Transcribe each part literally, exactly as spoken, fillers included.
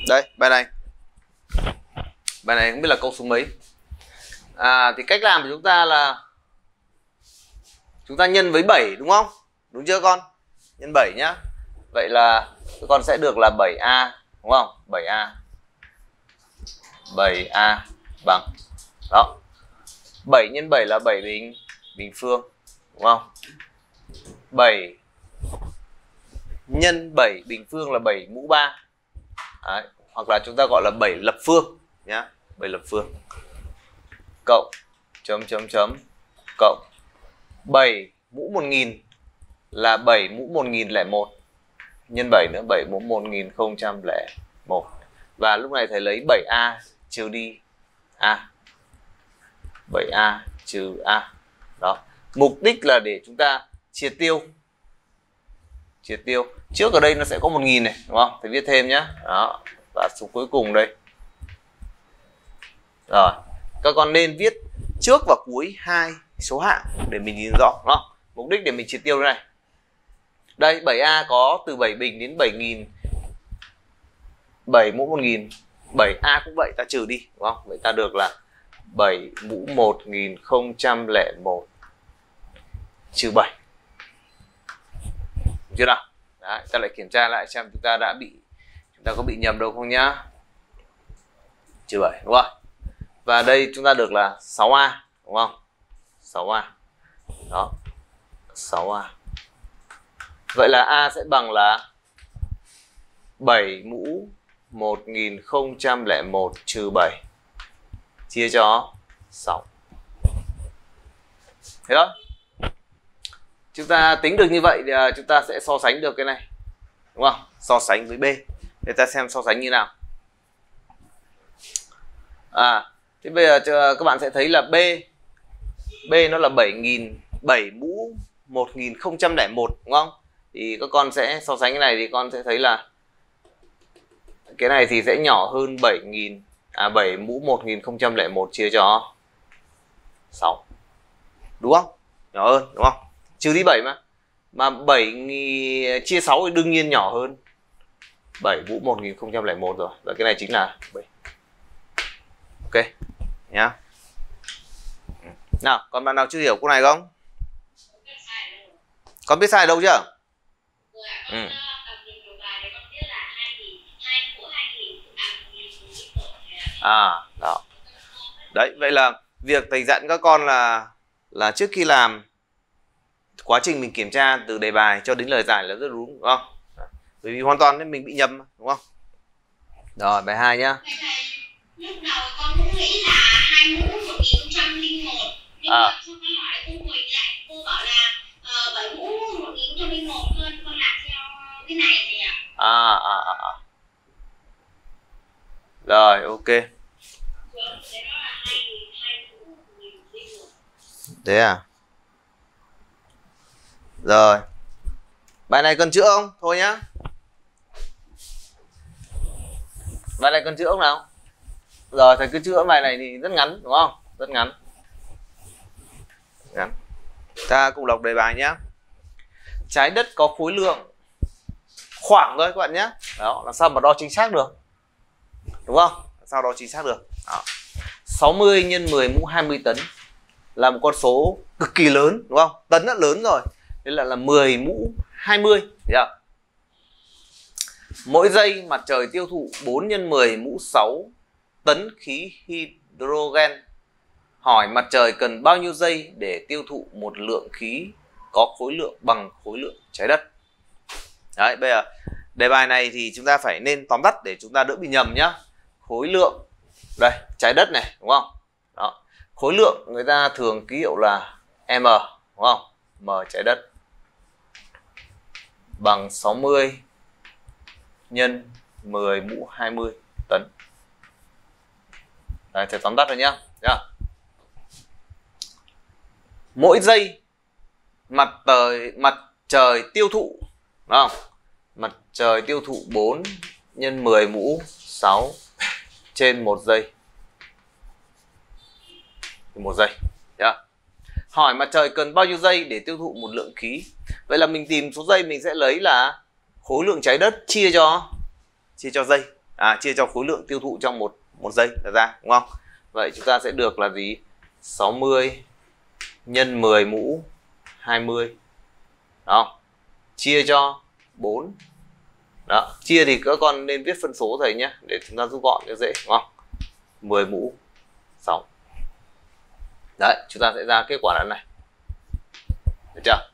Đây, bài này. Bài này không biết là câu số mấy. À, thì cách làm của chúng ta là chúng ta nhân với bảy đúng không? Đúng chưa con? Nhân bảy nhá. Vậy là con sẽ được là bảy a đúng không? bảy a. bảy a bằng đó. bảy nhân bảy là bảy bình bình phương đúng không? bảy nhân bảy bình phương là bảy mũ ba. Đấy, hoặc là chúng ta gọi là bảy lập phương nhá, bảy lập phương. Cộng chấm chấm chấm cộng bảy mũ một nghìn là bảy mũ một nghìn lẻ một nhân bảy nữa, bảy mũ một nghìn không trăm lẻ một. Và lúc này thầy lấy bảy a trừ đi a. bảy a trừ a. Đó. Mục đích là để chúng ta triệt tiêu. Triệt tiêu. Trước ở đây nó sẽ có một nghìn này, đúng không? Thầy viết thêm nhá. Đó. Và số cuối cùng đây. Rồi. Các con nên viết trước và cuối hai số hạng để mình nhìn rõ, đúng không? Mục đích để mình triệt tiêu thế này. Đây, bảy a có từ bảy bình đến bảy nghìn. bảy mũ một nghìn. bảy a cũng vậy, ta trừ đi, đúng không? Vậy ta được là bảy mũ một nghìn không trăm lẻ một trừ bảy. Được chưa nào? Đấy, ta lại kiểm tra lại xem chúng ta đã bị chúng ta có bị nhầm đâu không nhá. Trừ bảy, đúng không? Và đây chúng ta được là sáu a, đúng không? sáu a. Đó. sáu a. Vậy là a sẽ bằng là bảy mũ một nghìn không trăm lẻ một trừ bảy chia cho sáu. Thế đó. Chúng ta tính được như vậy thì chúng ta sẽ so sánh được cái này. Đúng không? So sánh với B. Để ta xem so sánh như nào. À, thế bây giờ các bạn sẽ thấy là B B nó là bảy nghìn, bảy mũ một nghìn không trăm lẻ một, đúng không? Thì các con sẽ so sánh cái này thì con sẽ thấy là cái này thì sẽ nhỏ hơn bảy nghìn, à bảy mũ một nghìn không trăm lẻ một chia cho sáu. Đúng không? Nhỏ hơn, đúng không? Trừ đi bảy mà. Mà bảy chia sáu thì đương nhiên nhỏ hơn bảy mũ một nghìn không trăm lẻ một rồi. Và cái này chính là bảy. Ok nhá. Nào, còn bạn nào chưa hiểu câu này không? Con biết sai đâu chưa? Ừ. À, đó. Đấy, vậy là việc thầy dặn các con là là trước khi làm, quá trình mình kiểm tra từ đề bài cho đến lời giải là rất đúng, đúng không? Bởi vì hoàn toàn nên mình bị nhầm, đúng không? Rồi, bài hai nhá. Lúc đầu con cũng nghĩ là hai mũ một nghìn không trăm lẻ một, nhưng à. mà sau con hỏi cô Quỳnh lại, cô bảo là uh, bảy mũ một nghìn không trăm lẻ một hơn, con làm theo cái này này ạ. À, à, à, à. Rồi, ok. Thế à? Rồi. Bài này cần chữa không? Thôi nhá. Bài này cần chữa không nào? Rồi, thầy cứ chữa bài này thì rất ngắn, đúng không? Rất ngắn. Ngắn. Ta cùng đọc đề bài nhé. Trái đất có khối lượng khoảng thôi các bạn nhé. Đó, làm sao mà đo chính xác được? Đúng không? Làm sao đo chính xác được? Đó. sáu mươi nhân mười mũ hai mươi tấn là một con số cực kỳ lớn, đúng không? Tấn đã lớn rồi. Thế là là mười mũ hai mươi, thấy chưa? Mỗi giây mặt trời tiêu thụ bốn nhân mười mũ sáu tấn khí hydrogen. Hỏi mặt trời cần bao nhiêu giây để tiêu thụ một lượng khí có khối lượng bằng khối lượng trái đất. Đấy, bây giờ đề bài này thì chúng ta phải nên tóm tắt để chúng ta đỡ bị nhầm nhá. Khối lượng, đây, trái đất này, đúng không? Đó. Khối lượng người ta thường ký hiệu là M, đúng không? M trái đất bằng sáu mươi nhân mười mũ hai mươi tấn. Đây, thầy tóm tắt rồi nhá. Đấy. Mỗi giây mặt trời mặt trời tiêu thụ, đúng không? Mặt trời tiêu thụ bốn nhân mười mũ sáu trên một giây. Một giây. Yeah. Hỏi mặt trời cần bao nhiêu giây để tiêu thụ một lượng khí. Vậy là mình tìm số giây mình sẽ lấy là khối lượng trái đất chia cho chia cho giây. À, chia cho khối lượng tiêu thụ trong một một giây là ra, đúng không? Vậy chúng ta sẽ được là gì? sáu mươi nhân mười mũ hai mươi. Đó. Chia cho bốn. Đó, chia thì các con nên viết phân số thầy nhé, để chúng ta rút gọn cho dễ, đúng không? mười mũ sáu. Đấy, chúng ta sẽ ra kết quả là này. Được chưa?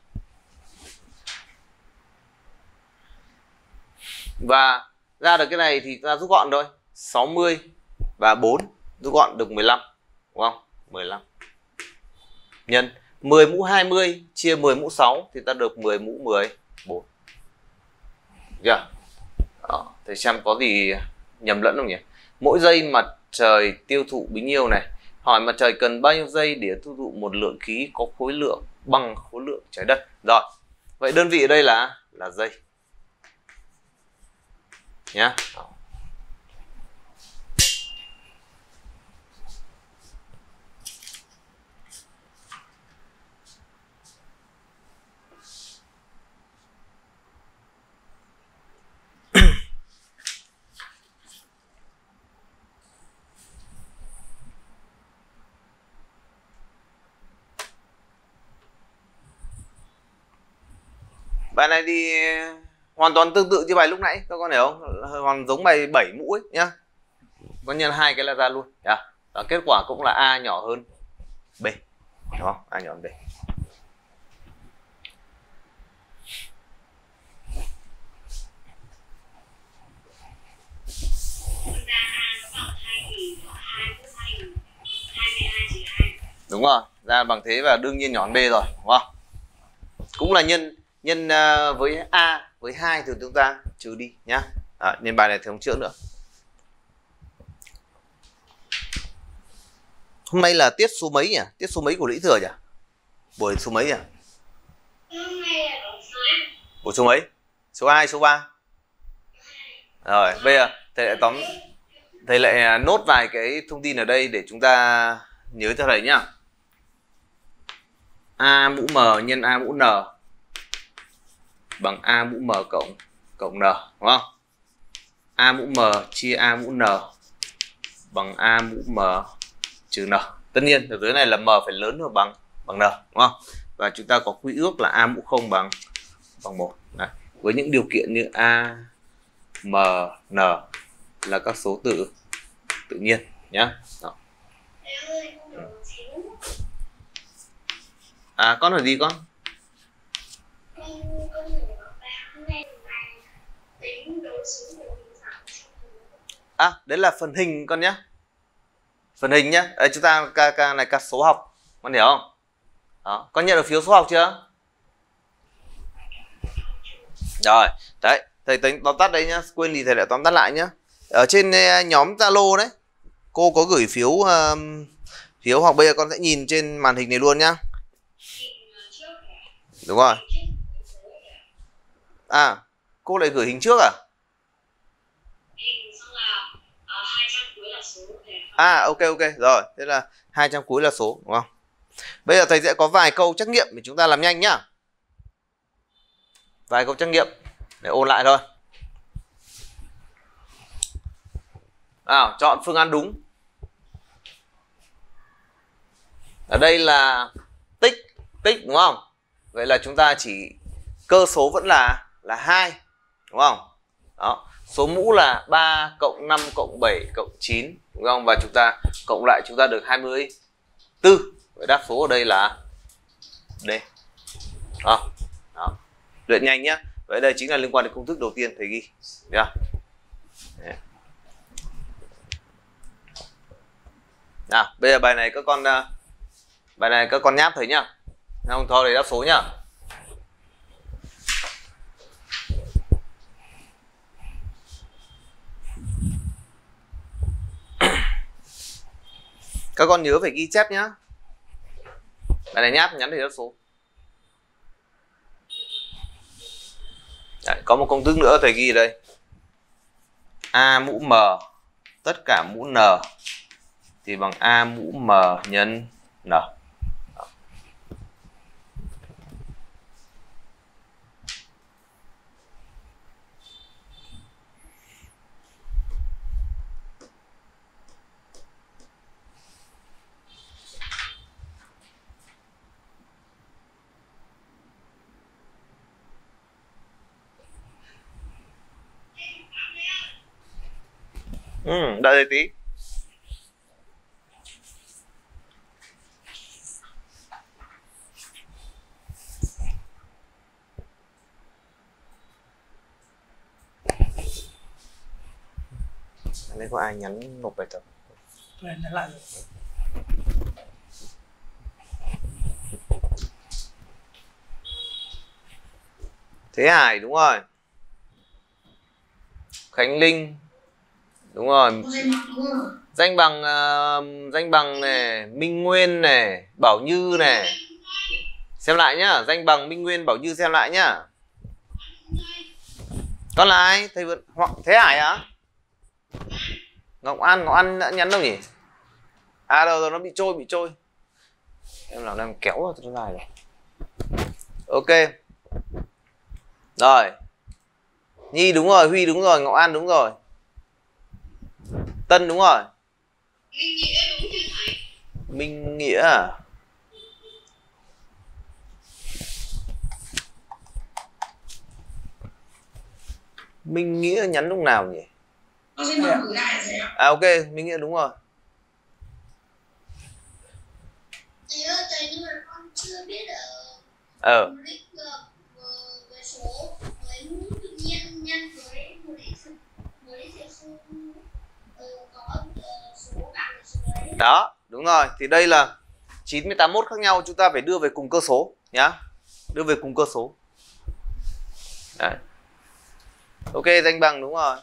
Và ra được cái này thì chúng ta rút gọn thôi. sáu mươi và bốn rút gọn được mười lăm, đúng không? mười lăm. Nhân mười mũ hai mươi chia mười mũ sáu thì ta được mười mũ mười bốn. Được chưa? Đó, thầy xem có gì nhầm lẫn không nhỉ? Mỗi giây mặt trời tiêu thụ bấy nhiêu này? Hỏi mặt trời cần bao nhiêu giây để tiêu thụ một lượng khí có khối lượng bằng khối lượng trái đất. Rồi, vậy đơn vị ở đây là là giây nhá. Bài này thì hoàn toàn tương tự như bài lúc nãy, các con hiểu không? Hoàn giống bài bảy mũ ấy nhá. Có nhân hai cái là ra luôn. Yeah. Và kết quả cũng là A nhỏ hơn B. Đúng không? A nhỏ hơn B. Đúng rồi, ra bằng thế và đương nhiên nhỏ hơn B rồi, đúng không? Cũng là nhân nhân uh, với A với hai thì chúng ta trừ đi nhá. À, nên bài này thì không chữa nữa. Hôm nay là tiết số mấy nhỉ? Tiết số mấy của Lý Thừa nhỉ? Buổi số mấy nhỉ? Buổi số mấy? Số hai, số ba. Rồi, bây giờ thầy lại tóm thầy lại nốt vài cái thông tin ở đây để chúng ta nhớ cho thầy nhá. A mũ M nhân A mũ N bằng A mũ M cộng cộng N, đúng không? A mũ M chia A mũ N bằng A mũ M trừ N. Tất nhiên ở dưới này là M phải lớn hơn bằng bằng N, đúng không? Và chúng ta có quy ước là A mũ không bằng bằng một. Đấy. Với những điều kiện như A, M, N là các số tự tự nhiên nhá. Đó. À, con hỏi gì con? À, đấy là phần hình con nhé. Phần hình nhé. Đấy, chúng ta ca, ca này các số học, con hiểu không? Đó, con nhận được phiếu số học chưa? Rồi, đấy, thầy tính tóm tắt đấy nhá, quên thì thầy lại tóm tắt lại nhá. Ở trên nhóm Zalo đấy, cô có gửi phiếu uh, phiếu học, bây giờ con sẽ nhìn trên màn hình này luôn nhá. Đúng rồi. À, cô lại gửi hình trước à? À, ok ok, rồi, thế là hai trăm cuối là số, đúng không? Bây giờ thầy sẽ có vài câu trắc nghiệm để chúng ta làm nhanh nhá. Vài câu trắc nghiệm để ôn lại thôi. Nào, chọn phương án đúng. Ở đây là tích, tích đúng không? Vậy là chúng ta chỉ cơ số vẫn là là hai, đúng không? Đó, số mũ là ba cộng năm cộng bảy cộng chín, đúng không? Và chúng ta cộng lại chúng ta được hai mươi tư. Vậy đáp số ở đây là D. Đó. Đó. Luyện nhanh nhé. Vậy đây chính là liên quan đến công thức đầu tiên thầy ghi. Được chưa? Nào, bây giờ bài này các con bài này các con nháp thầy nhá. Không thôi để đáp số nhá. Các con nhớ phải ghi chép nhá. Bài này nháp nhắn thì đáp số. Đấy, có một công thức nữa thầy ghi ở đây. A mũ M tất cả mũ N thì bằng A mũ M nhân N. Đó. Ừ, đợi đây tí. Đây có ai nhắn nộp bài tập? Lên nhắn lại rồi. Thế Hải đúng rồi. Khánh Linh đúng rồi. Danh bằng uh, danh bằng này, Minh Nguyên này, Bảo Như này. Xem lại nhá, danh bằng Minh Nguyên, Bảo Như xem lại nhá. Con là ai? Thầy vẫn hoặc Thế Hải á? Ngọc An, Ngọc An đã nhắn đâu nhỉ? À đâu rồi, nó bị trôi, bị trôi. Em làm em kéo vào cái này rồi. Ok. Rồi. Nhi đúng rồi, Huy đúng rồi, Ngọc An đúng rồi. Tân đúng rồi. Minh Nghĩa đúng chưa thầy? Minh Nghĩa à? Minh Nghĩa nhắn lúc nào nhỉ? Con xin mở gửi lại rồi ạ. À ok, Minh Nghĩa đúng rồi. Thầy ơi, thầy nhưng mà con chưa biết ở Ờ. mục đích với số với tự nhiên nhân với mục đích mục đích sẽ không có số bằng số đấy. Đó, đúng rồi. Thì đây là chín mươi tám mốt khác nhau, chúng ta phải đưa về cùng cơ số nhá. Đưa về cùng cơ số. Đấy. Ok, danh bằng đúng rồi.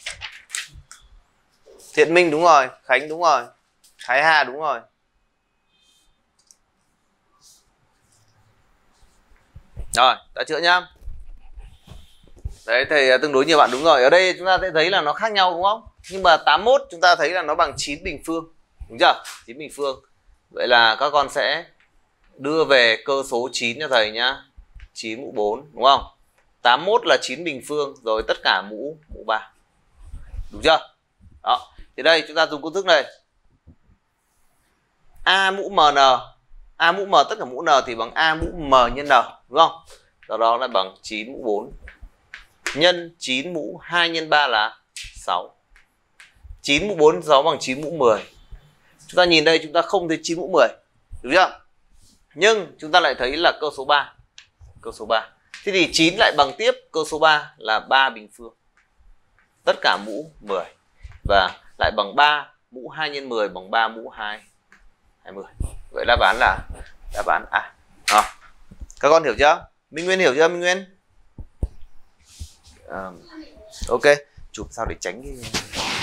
Thiện Minh đúng rồi, Khánh đúng rồi, Thái Hà đúng rồi. Rồi, đã chữa nhá. Đấy, thầy tương đối nhiều bạn đúng rồi. Ở đây chúng ta sẽ thấy là nó khác nhau đúng không? Nhưng mà tám mươi mốt chúng ta thấy là nó bằng chín bình phương. Đúng chưa? chín bình phương. Vậy là các con sẽ đưa về cơ số chín cho thầy nhá. chín mũ bốn đúng không? tám mươi mốt là chín bình phương rồi tất cả mũ mũ ba. Đúng chưa? Đó. Thì đây chúng ta dùng công thức này. A mũ mn, A mũ m tất cả mũ n thì bằng A mũ m nhân n, đúng không? Do đó là bằng chín mũ bốn nhân chín mũ hai nhân ba là sáu. chín mũ bốn sáu bằng chín mũ mười. Chúng ta nhìn đây chúng ta không thấy chín mũ mười. Đúng chưa? Nhưng chúng ta lại thấy là cơ số ba. Cơ số ba. Thế thì chín lại bằng tiếp cơ số ba là ba bình phương. Tất cả mũ mười. Và lại bằng ba mũ hai nhân mười bằng ba mũ hai hai mươi. Vậy đáp án là đáp án A. À, các con hiểu chưa? Minh Nguyên hiểu chưa Minh Nguyên? À, ok, chụp sao để tránh cái...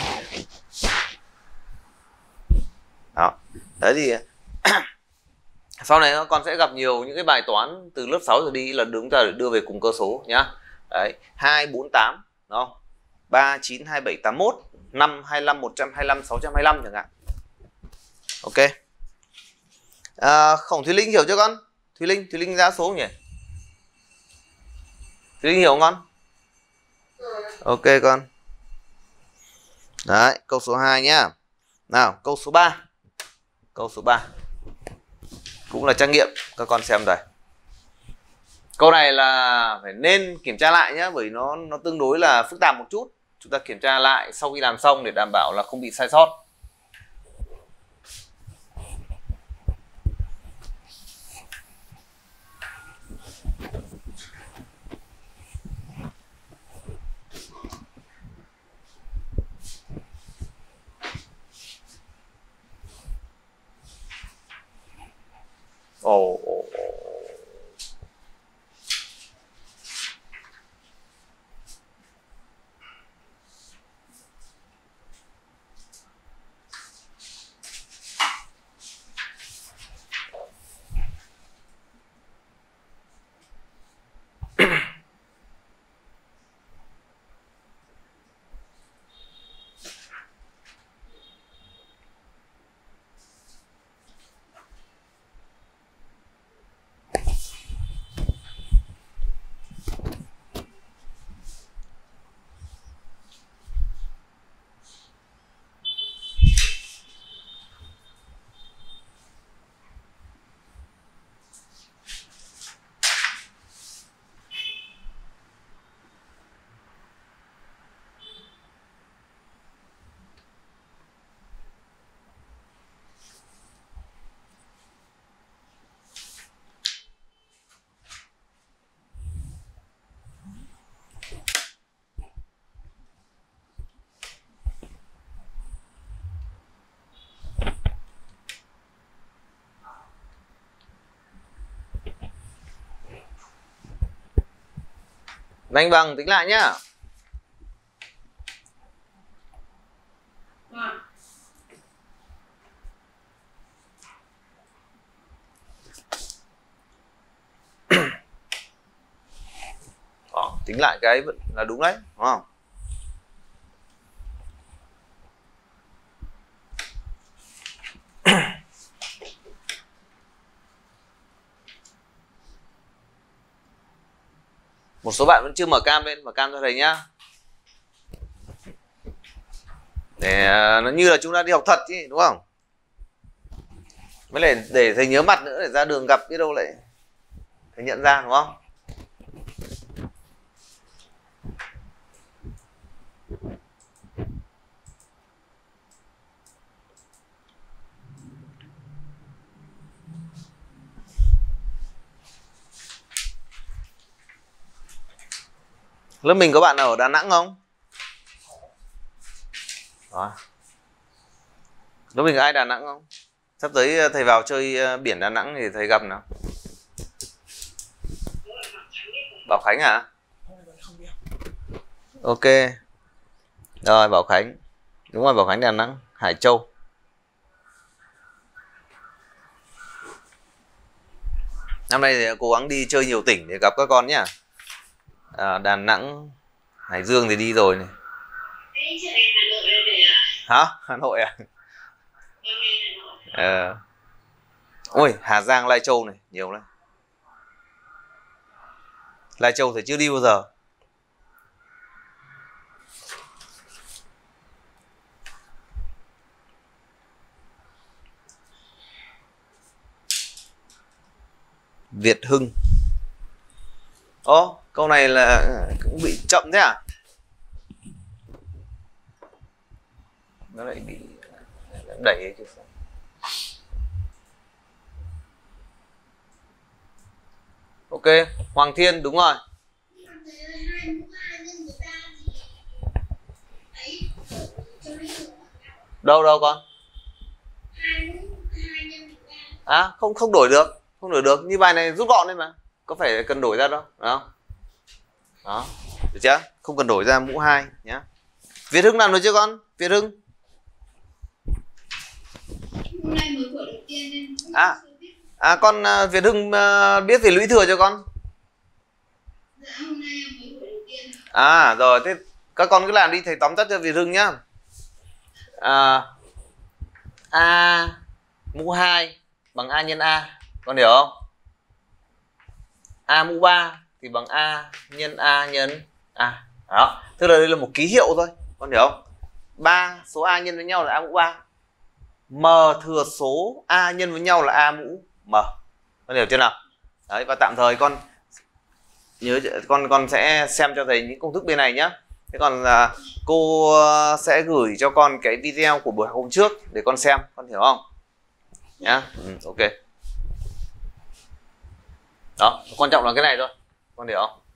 Đó. Đấy thì sau này con sẽ gặp nhiều những cái bài toán từ lớp sáu rồi đi là chúng ta để đưa về cùng cơ số nhá. Đấy, hai bốn tám, đúng không? ba chín hai bảy tám mốt, năm hai lăm một trăm hai mươi lăm sáu trăm hai mươi lăm chẳng hạn. Ok. À, Khổng Thùy Linh hiểu chưa con? Thùy Linh, Thùy Linh ra số không nhỉ? Thùy Linh hiểu không con? Ok con. Đấy, câu số hai nhá. Nào, câu số ba. Câu số ba. Cũng là trắc nghiệm, các con xem đây. Câu này là phải nên kiểm tra lại nhé, bởi nó nó tương đối là phức tạp một chút. Chúng ta kiểm tra lại sau khi làm xong để đảm bảo là không bị sai sót. Ồ, ồ, ồ. Đánh bằng tính lại nhá. Đó, tính lại cái là đúng đấy, đúng không? Một số bạn vẫn chưa mở cam lên, mở cam cho thầy nhá. Để nó như là chúng ta đi học thật chứ, đúng không? Mới lại để thầy nhớ mặt nữa, để ra đường gặp biết đâu lại thầy nhận ra, đúng không? Lớp mình có bạn nào ở Đà Nẵng không? Đó. Lớp mình có ai Đà Nẵng không? Sắp tới thầy vào chơi biển Đà Nẵng thì thầy gặp nào? Bảo Khánh hả? Ok. Rồi, Bảo Khánh. Đúng rồi, Bảo Khánh Đà Nẵng, Hải Châu. Năm nay thì cố gắng đi chơi nhiều tỉnh để gặp các con nhá. À, Đà Nẵng, Hải Dương thì đi rồi này. Hả? Hà Nội à? À. Ôi, Hà Giang, Lai Châu này, nhiều lắm. Lai Châu thì chưa đi bao giờ. Việt Hưng. Ồ, câu này là cũng bị chậm thế à? Nó lại bị đẩy chứ sao? Ok, Hoàng Thiên đúng rồi. Đâu đâu con? À, không không đổi được, không đổi được. Như bài này rút gọn lên mà. Có phải cần đổi ra đâu, đúng không? Đó, được chưa? Không cần đổi ra mũ hai nhá. Việt Hưng làm được chưa con? Việt Hưng. Hôm nay mới buổi đầu tiên nên À, à con uh, Việt Hưng uh, biết về lũy thừa cho con? dạ hôm nay mới buổi đầu tiên. À rồi, thế các con cứ làm đi, thầy tóm tắt cho Việt Hưng nhá. À, A mũ hai bằng A nhân A, con hiểu không? A mũ ba thì bằng A nhân A nhân A. Đó, tức là đây là một ký hiệu thôi, con hiểu không? Ba số A nhân với nhau là A mũ ba. M thừa số A nhân với nhau là A mũ M. Con hiểu chưa nào? Đấy, và tạm thời con nhớ con con sẽ xem cho thầy những công thức bên này nhá. Thế còn là cô sẽ gửi cho con cái video của buổi hôm trước để con xem, con hiểu không? Nhá. Ừ, ok. Đó, quan trọng là cái này thôi, con hiểu không?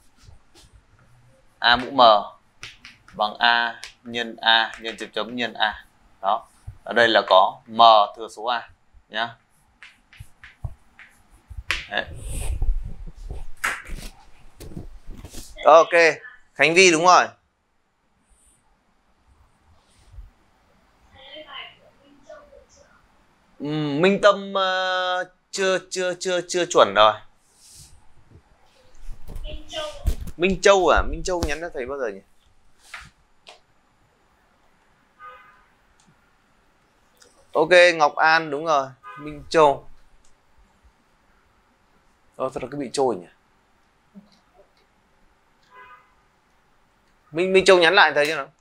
A mũ M bằng A nhân A nhân chấm chấm nhân A. Đó, ở đây là có M thừa số A nhá. Đấy. Ok, Khánh Vi đúng rồi. Ừ, Minh Tâm uh, chưa chưa chưa chưa chuẩn rồi. Minh Châu. Minh Châu à? Minh Châu nhắn cho thầy bao giờ nhỉ? Ok, Ngọc An đúng rồi. Minh Châu. Ờ, thật là cái bị trôi nhỉ? Minh Minh Châu nhắn lại thầy chứ nào?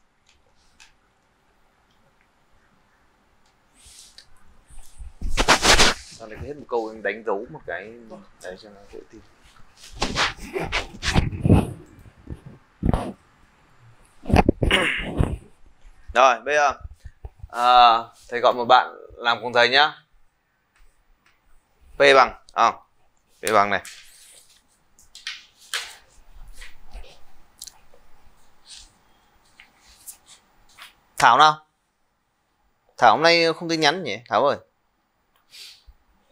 Sao lại hết một câu em đánh dấu một cái đấy cho nó dễ tìm. Rồi, bây giờ à, thầy gọi một bạn làm cùng thầy nhá. P bằng à, P bằng này. Thảo nào? Thảo hôm nay không tin nhắn nhỉ? Thảo ơi.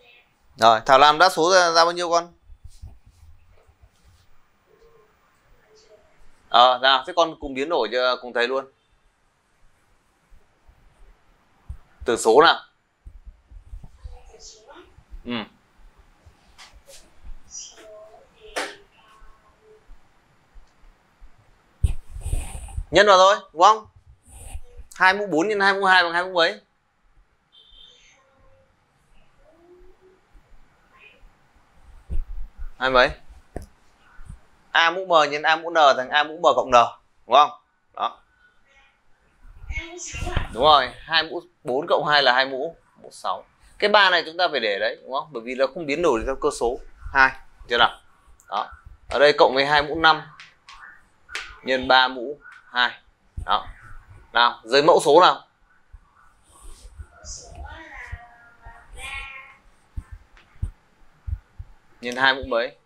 Rồi, Thảo làm đáp số ra, ra bao nhiêu con? Ờ, nào, thế con cùng biến đổi cho cùng thầy luôn. Tử số nào? Ừ. Nhân vào thôi, đúng không? hai mũ bốn nhân hai mũ hai bằng hai mũ mấy? Hai mấy? A mũ M nhân A mũ N thành A mũ M cộng N, đúng không? Đó. Đúng rồi, hai mũ bốn cộng hai là hai mũ, mũ sáu. Cái ba này chúng ta phải để đấy, đúng không? Bởi vì nó không biến đổi theo cơ số hai, chưa nào? Đó. Ở đây cộng với hai mũ năm nhân ba mũ hai. Đó. Nào, dưới mẫu số nào? Nhân hai mũ mấy?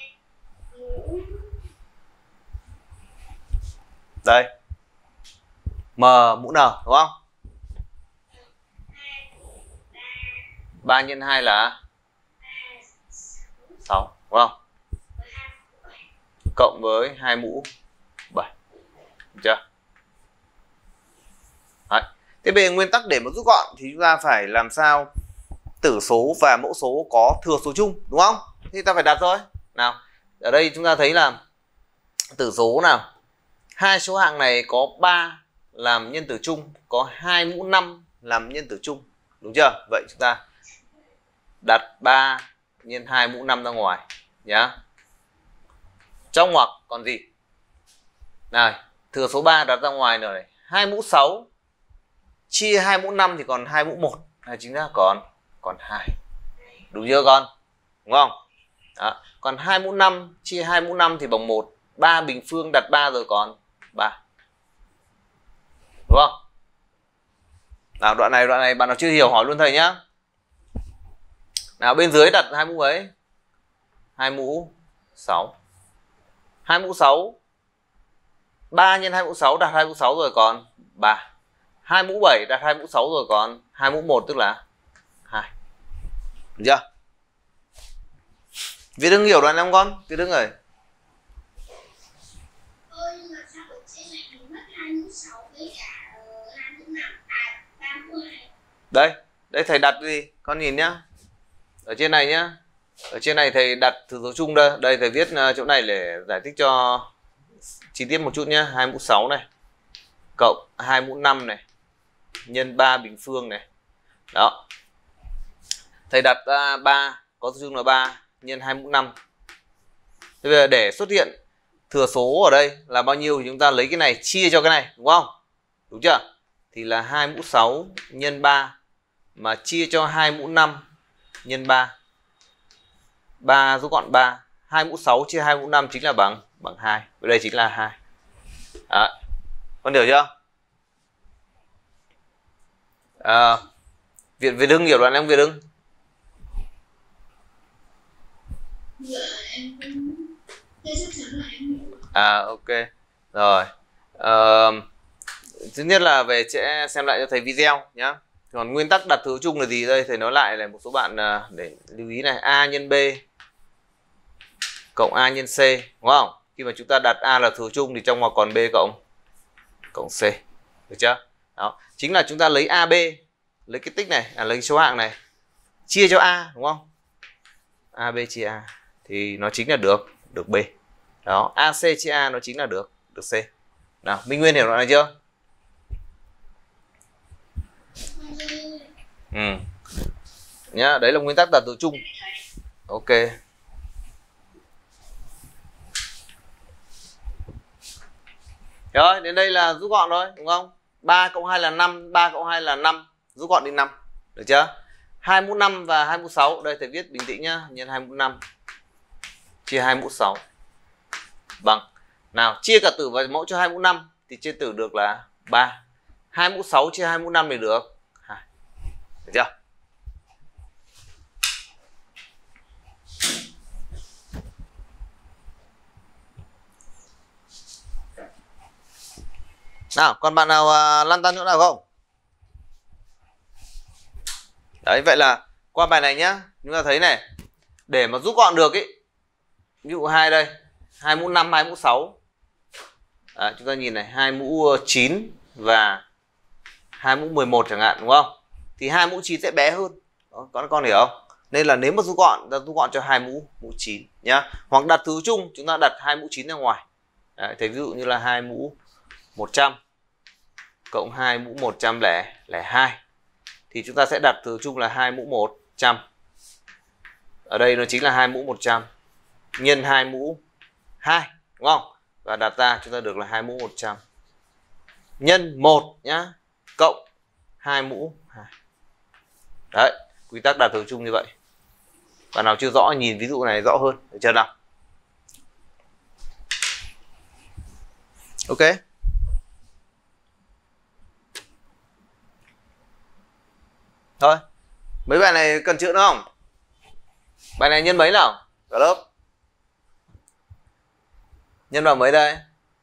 Đây. M mũ N, đúng không? ba nhân hai là sáu, đúng không? Cộng với hai mũ bảy. Được chưa? Đấy. Thế bây giờ nguyên tắc để mà rút gọn thì chúng ta phải làm sao tử số và mẫu số có thừa số chung, đúng không? Thì ta phải đặt thôi. Nào, ở đây chúng ta thấy là tử số nào? Hai số hạng này có ba làm nhân tử chung, có hai mũ năm làm nhân tử chung, đúng chưa? Vậy chúng ta đặt ba nhân hai mũ năm ra ngoài nhá. Trong ngoặc còn gì? Này, thừa số ba đặt ra ngoài nữa này. hai mũ sáu chia hai mũ năm thì còn hai mũ một, hay chính là còn còn hai. Đúng chưa con? Đúng không? Đó. Còn hai mũ năm chia hai mũ năm thì bằng một. ba bình phương đặt ba rồi còn ba. Đúng không? Nào, đoạn này đoạn này bạn nào chưa hiểu hỏi luôn thầy nhá. Nào, bên dưới đặt hai mũ ấy. hai mũ sáu. hai mũ sáu. ba nhân hai mũ sáu đặt hai mũ sáu rồi còn ba. hai mũ bảy đặt hai mũ sáu rồi còn hai mũ một, tức là hai. Được chưa? Việt Hưng hiểu đoạn này không con? Việt Hưng ơi. Đây, đây thầy đặt gì? Con nhìn nhá. Ở trên này nhá. Ở trên này thầy đặt thừa số chung đây. Đây thầy viết chỗ này để giải thích cho chi tiết một chút nhá. hai mũ sáu này cộng hai mũ năm này nhân ba bình phương này. Đó. Thầy đặt ra ba có số chung là ba nhân hai mũ năm. Thế bây giờ để xuất hiện thừa số ở đây là bao nhiêu thì chúng ta lấy cái này chia cho cái này, đúng không? Đúng chưa? Thì là hai mũ sáu nhân ba mà chia cho hai mũ năm nhân ba. ba rút gọn ba. hai mũ sáu chia hai mũ năm chính là bằng bằng hai. Và đây chính là hai. Đó. Con hiểu chưa? À, Việt Việt Hưng hiểu đoạn này không Việt Hưng? À ok. Rồi. À, thứ nhất là về sẽ xem lại cho thầy video nhá. Còn nguyên tắc đặt thừa chung là gì đây? Thầy nói lại là một số bạn để lưu ý này. A nhân B cộng A nhân C, đúng không? Khi mà chúng ta đặt A là thừa chung thì trong ngoặc còn B cộng cộng C. Được chưa? Đó. Chính là chúng ta lấy a bê, lấy cái tích này, à, lấy số hạng này chia cho A, đúng không? a bê chia A thì nó chính là được được B. Đó, a xê chia A nó chính là được được C. Nào, Minh Nguyên hiểu đoạn này chưa? Ừ. Nhá, đấy là nguyên tắc đặt thừa chung. Ok. Rồi, đến đây là rút gọn rồi, đúng không? ba cộng hai là năm, ba cộng hai là năm, rút gọn đi năm. Được chưa? hai mũ năm và hai mũ sáu, đây thầy viết bình tĩnh nhá, nhân hai mũ năm chia hai mũ sáu bằng. Nào, chia cả tử và mẫu cho hai mũ năm thì chia tử được là ba. hai mũ sáu chia hai mũ năm thì được hai. Được chưa? Nào, còn bạn nào uh, lăn tăn chỗ nào không? Đấy, vậy là qua bài này nhá, chúng ta thấy này, để mà rút gọn được ý, ví dụ hai đây, hai mũ năm, hai mũ sáu À, chúng ta nhìn này, hai mũ chín và hai mũ mười một chẳng hạn, đúng không? Thì hai mũ chín sẽ bé hơn. Đó, các con hiểu không? Nên là nếu mà rút gọn, ta rút gọn cho hai mũ mũ chín nhá. Hoặc đặt thứ chung, chúng ta đặt hai mũ chín ra ngoài. Đấy, thì ví dụ như là hai mũ một trăm cộng hai mũ một trăm lẻ hai thì chúng ta sẽ đặt thứ chung là hai mũ một trăm. Ở đây nó chính là hai mũ một trăm nhân hai mũ hai, đúng không? Và đặt ra chúng ta được là hai mũ một trăm nhân một nhá, cộng hai mũ hai. Đấy, quy tắc đặt thứ chung như vậy. Bạn nào chưa rõ nhìn ví dụ này rõ hơn, được chưa nào? Ok. Thôi, mấy bài này cần chữa nữa không? Bài này nhân mấy nào? Cả lớp. Nhân vào mấy đây?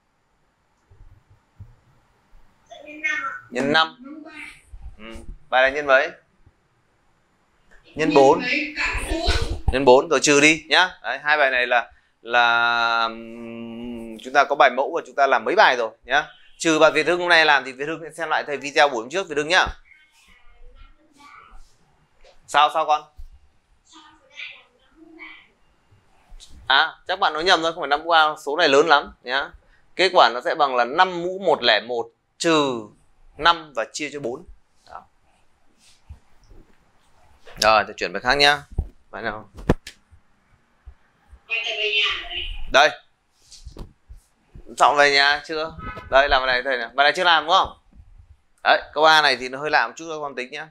Nhân năm. Ừ. Bài này nhân mấy? Nhân bốn. Nhân bốn rồi trừ đi nhá. Đấy, hai bài này là là chúng ta có bài mẫu và chúng ta làm mấy bài rồi nhá. Trừ bài Việt Hưng hôm nay làm thì Việt Hưng sẽ xem lại thầy video buổi hôm trước Việt Hưng nhá. Sao sao con? À, chắc bạn nói nhầm thôi, không phải năm mũ ba, số này lớn lắm nhá. Kết quả nó sẽ bằng là năm mũ một không một trừ năm và chia cho bốn. Đó. Rồi, thì chuyển bài khác nhá. Bài nào? Đây. Chọn về nhà chưa? Đây làm bài này thầy này. Bài này chưa làm đúng không? Đấy, câu A này thì nó hơi lạ một chút cho con tính nhá.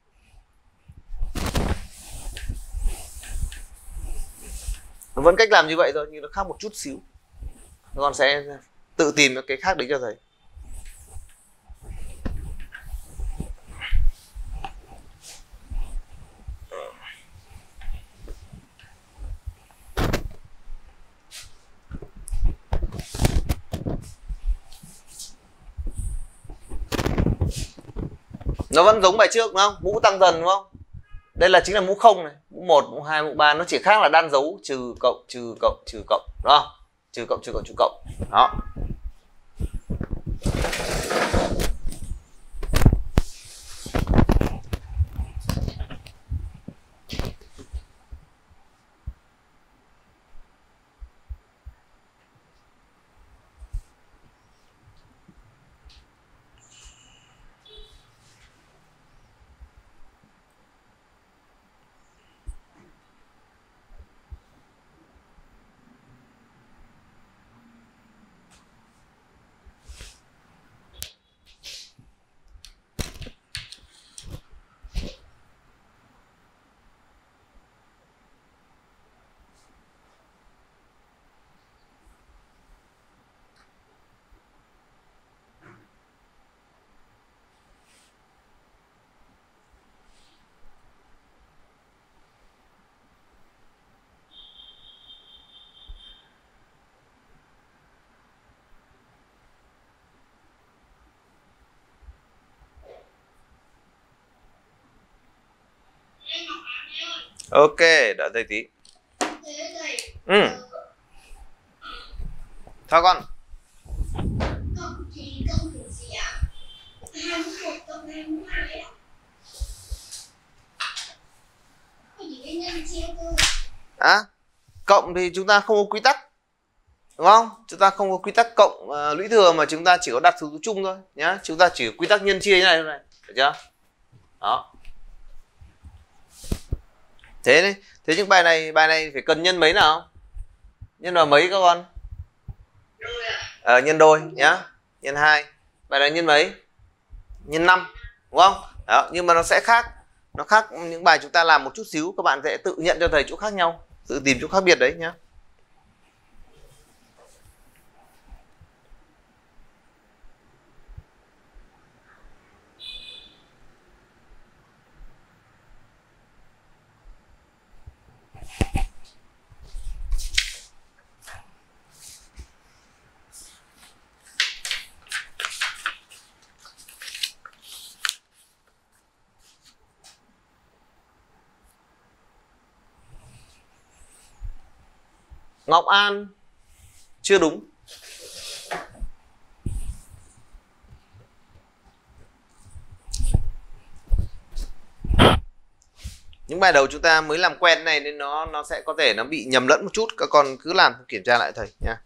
Nó vẫn cách làm như vậy thôi nhưng nó khác một chút xíu. Con sẽ tự tìm cái khác đấy cho thầy. Nó vẫn giống bài trước đúng không? Mũ tăng dần đúng không? Đây là chính là mũ không này, mũ một, mũ hai, mũ ba, nó chỉ khác là đan dấu trừ cộng trừ cộng trừ cộng, đúng không? Trừ cộng trừ cộng trừ cộng. Đó. Ok, đợi thầy tí. Ừ. Thôi con. Cộng thì cộng kiểu gì ạ? Hai mũ một cộng hai mũ hai ạ. Có gì cái nhân chia cơ? À, cộng thì chúng ta không có quy tắc. Đúng không? Chúng ta không có quy tắc cộng uh, lũy thừa mà chúng ta chỉ có đặt số chung thôi nhá. Chúng ta chỉ có quy tắc nhân chia như này thôi này. Được chưa? Đó. Thế đấy, thế nhưng bài này bài này phải cần nhân mấy nào? Nhân vào mấy các con? Ờ, nhân đôi nhá. Nhân hai. Bài này nhân mấy? Nhân năm, đúng không? Đó, nhưng mà nó sẽ khác. Nó khác những bài chúng ta làm một chút xíu, các bạn sẽ tự nhận cho thầy chỗ khác nhau, tự tìm chỗ khác biệt đấy nhá. Ngọc An chưa đúng. Những bài đầu chúng ta mới làm quen này nên nó nó sẽ có thể nó bị nhầm lẫn một chút, các con cứ làm kiểm tra lại thầy nha.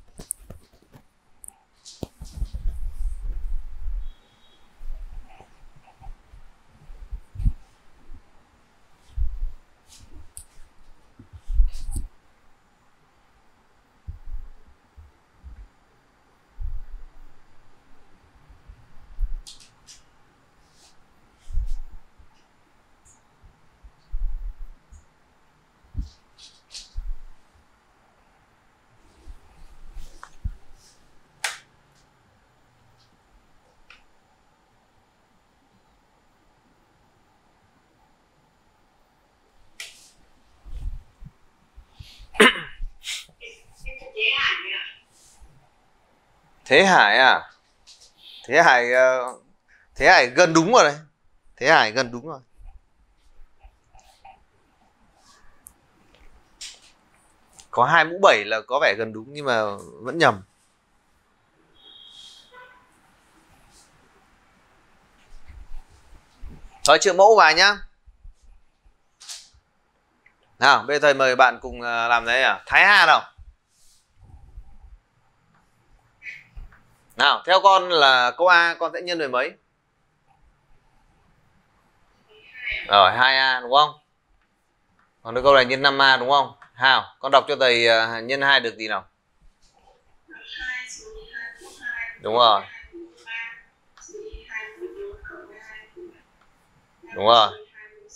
Thế Hải à? Thế Hải Thế Hải gần đúng rồi đấy. Thế Hải gần đúng rồi. Có hai mũ bảy là có vẻ gần đúng nhưng mà vẫn nhầm. Rồi chữa mẫu bài nhá. Nào, bây giờ thầy mời bạn cùng làm đấy à? Thái Hà nào. Nào, theo con là câu A con sẽ nhân với mấy? Rồi, hai A đúng không? Còn câu này nhân năm A đúng không? Hào, con đọc cho thầy uh, nhân hai được gì nào? Đúng rồi. Đúng rồi.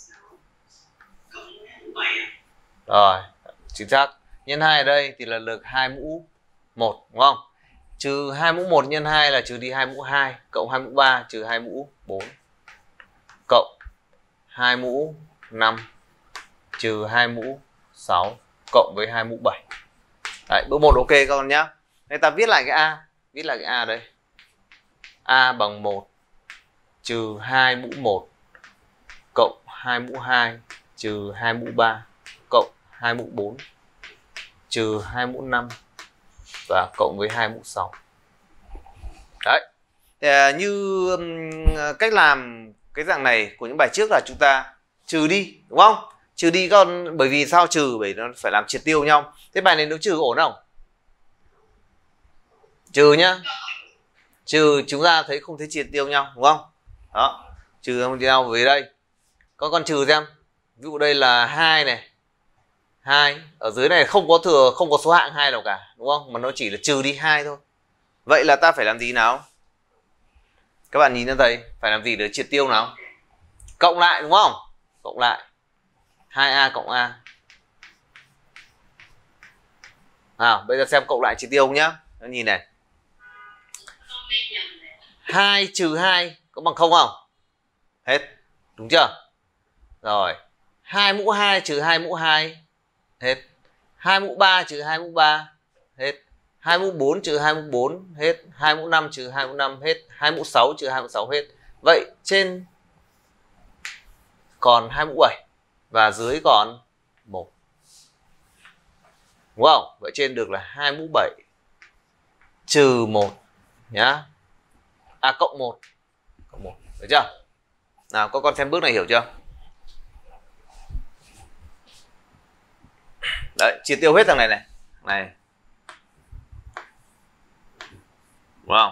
Rồi, chính xác. Nhân hai ở đây thì là được hai mũ một đúng không? Trừ hai mũ một nhân hai là trừ đi hai mũ hai, cộng hai mũ ba trừ hai mũ bốn, cộng hai mũ năm trừ hai mũ sáu, cộng với hai mũ bảy. Đấy, bước một ok các con nhá. Nên ta viết lại cái A, viết lại cái A đây. A bằng một trừ hai mũ một cộng hai mũ hai trừ hai mũ ba cộng hai mũ bốn trừ hai mũ năm và cộng với hai mũ sáu. Đấy. Thì, như um, cách làm cái dạng này của những bài trước là chúng ta trừ đi đúng không? Trừ đi con, bởi vì sao trừ? Bởi nó phải làm triệt tiêu nhau. Thế bài này nó trừ ổn không? Trừ nhá. Trừ chúng ta thấy không thấy triệt tiêu nhau đúng không? Đó. Trừ không nhau với đây. Con con trừ xem. Ví dụ đây là hai này. hai, ở dưới này không có thừa, không có số hạng hai nào cả, đúng không? Mà nó chỉ là trừ đi hai thôi. Vậy là ta phải làm gì nào? Các bạn nhìn cho thầy, phải làm gì để triệt tiêu nào? Cộng lại đúng không? Cộng lại. hai A cộng A. Nào, bây giờ xem cộng lại triệt tiêu nhá. Nó nhìn này. hai trừ hai có bằng không không? Hết. Đúng chưa? Rồi. hai mũ hai trừ hai mũ hai. Hết. hai mũ ba trừ hai mũ ba. Hết. hai mũ bốn trừ hai mũ bốn. Hết. hai mũ năm trừ hai mũ năm. Hết. hai mũ sáu trừ hai mũ sáu. Hết. Vậy trên còn hai mũ bảy và dưới còn một. Đúng không? Vậy trên được là hai mũ bảy trừ một nhá. À cộng một. Cộng một. Được chưa? Nào các con xem bước này hiểu chưa? Đấy, triệt tiêu hết thằng này này. Này. Đúng không?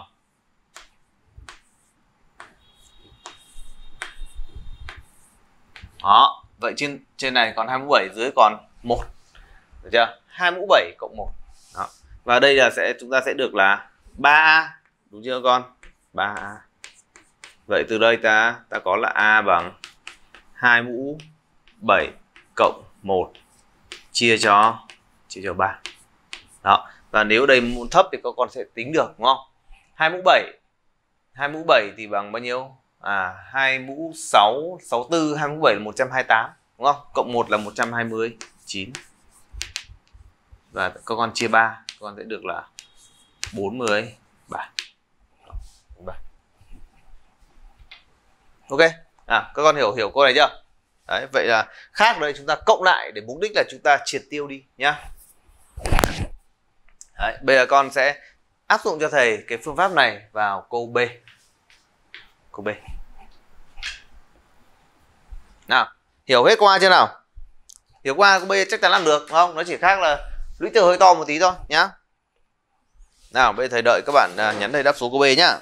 Đó, vậy trên trên này còn hai mũ bảy, dưới còn một. Được chưa? hai mũ bảy cộng một. Đó. Và đây là sẽ chúng ta sẽ được là ba A, đúng chưa con? ba A. Vậy từ đây ta ta có là A bằng hai mũ bảy cộng một chia cho chia cho ba. Đó. Và nếu đây mũ thấp thì các con sẽ tính được đúng không? hai mũ bảy. hai mũ bảy thì bằng bao nhiêu? À hai mũ sáu, sáu mươi tư, hai mũ bảy là một trăm hai mươi tám, đúng không? Cộng một là một trăm hai mươi chín. Và các con chia ba, các con sẽ được là bốn mươi bảy. Ok. À các con hiểu hiểu câu này chưa? Đấy, vậy là khác đây chúng ta cộng lại để mục đích là chúng ta triệt tiêu đi nhá. Đấy, bây giờ con sẽ áp dụng cho thầy cái phương pháp này vào câu B. Câu B. Nào, Hiểu hết qua chưa nào? Hiểu qua câu B chắc chắn làm được đúng không? Nó chỉ khác là lũy thừa hơi to một tí thôi nhá. Nào bây giờ thầy đợi các bạn nhắn thầy đáp số câu B nhá.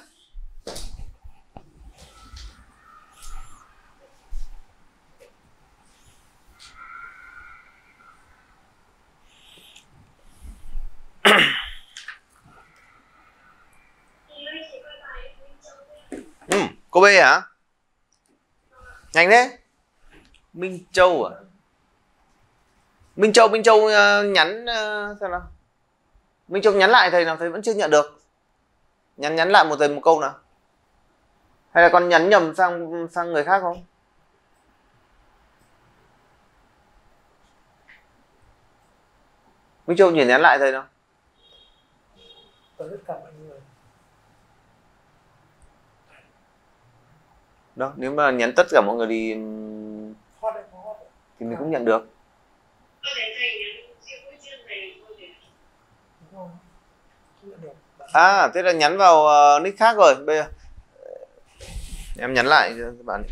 Ừ, câu B hả? Nhanh thế. Minh Châu à? Minh Châu, Minh Châu uh, nhắn uh, xem nào. Minh Châu nhắn lại thầy nào, thầy vẫn chưa nhận được. Nhắn nhắn lại một thầy một câu nào. Hay là con nhắn nhầm sang sang người khác không? Minh Châu nhìn nhắn lại thầy nào. Tất cả mọi người. Đó, nếu mà nhắn tất cả mọi người thì thì mình cũng nhận được. À, thế là nhắn vào uh, nick khác rồi. Bây giờ em nhắn lại cho các bạn.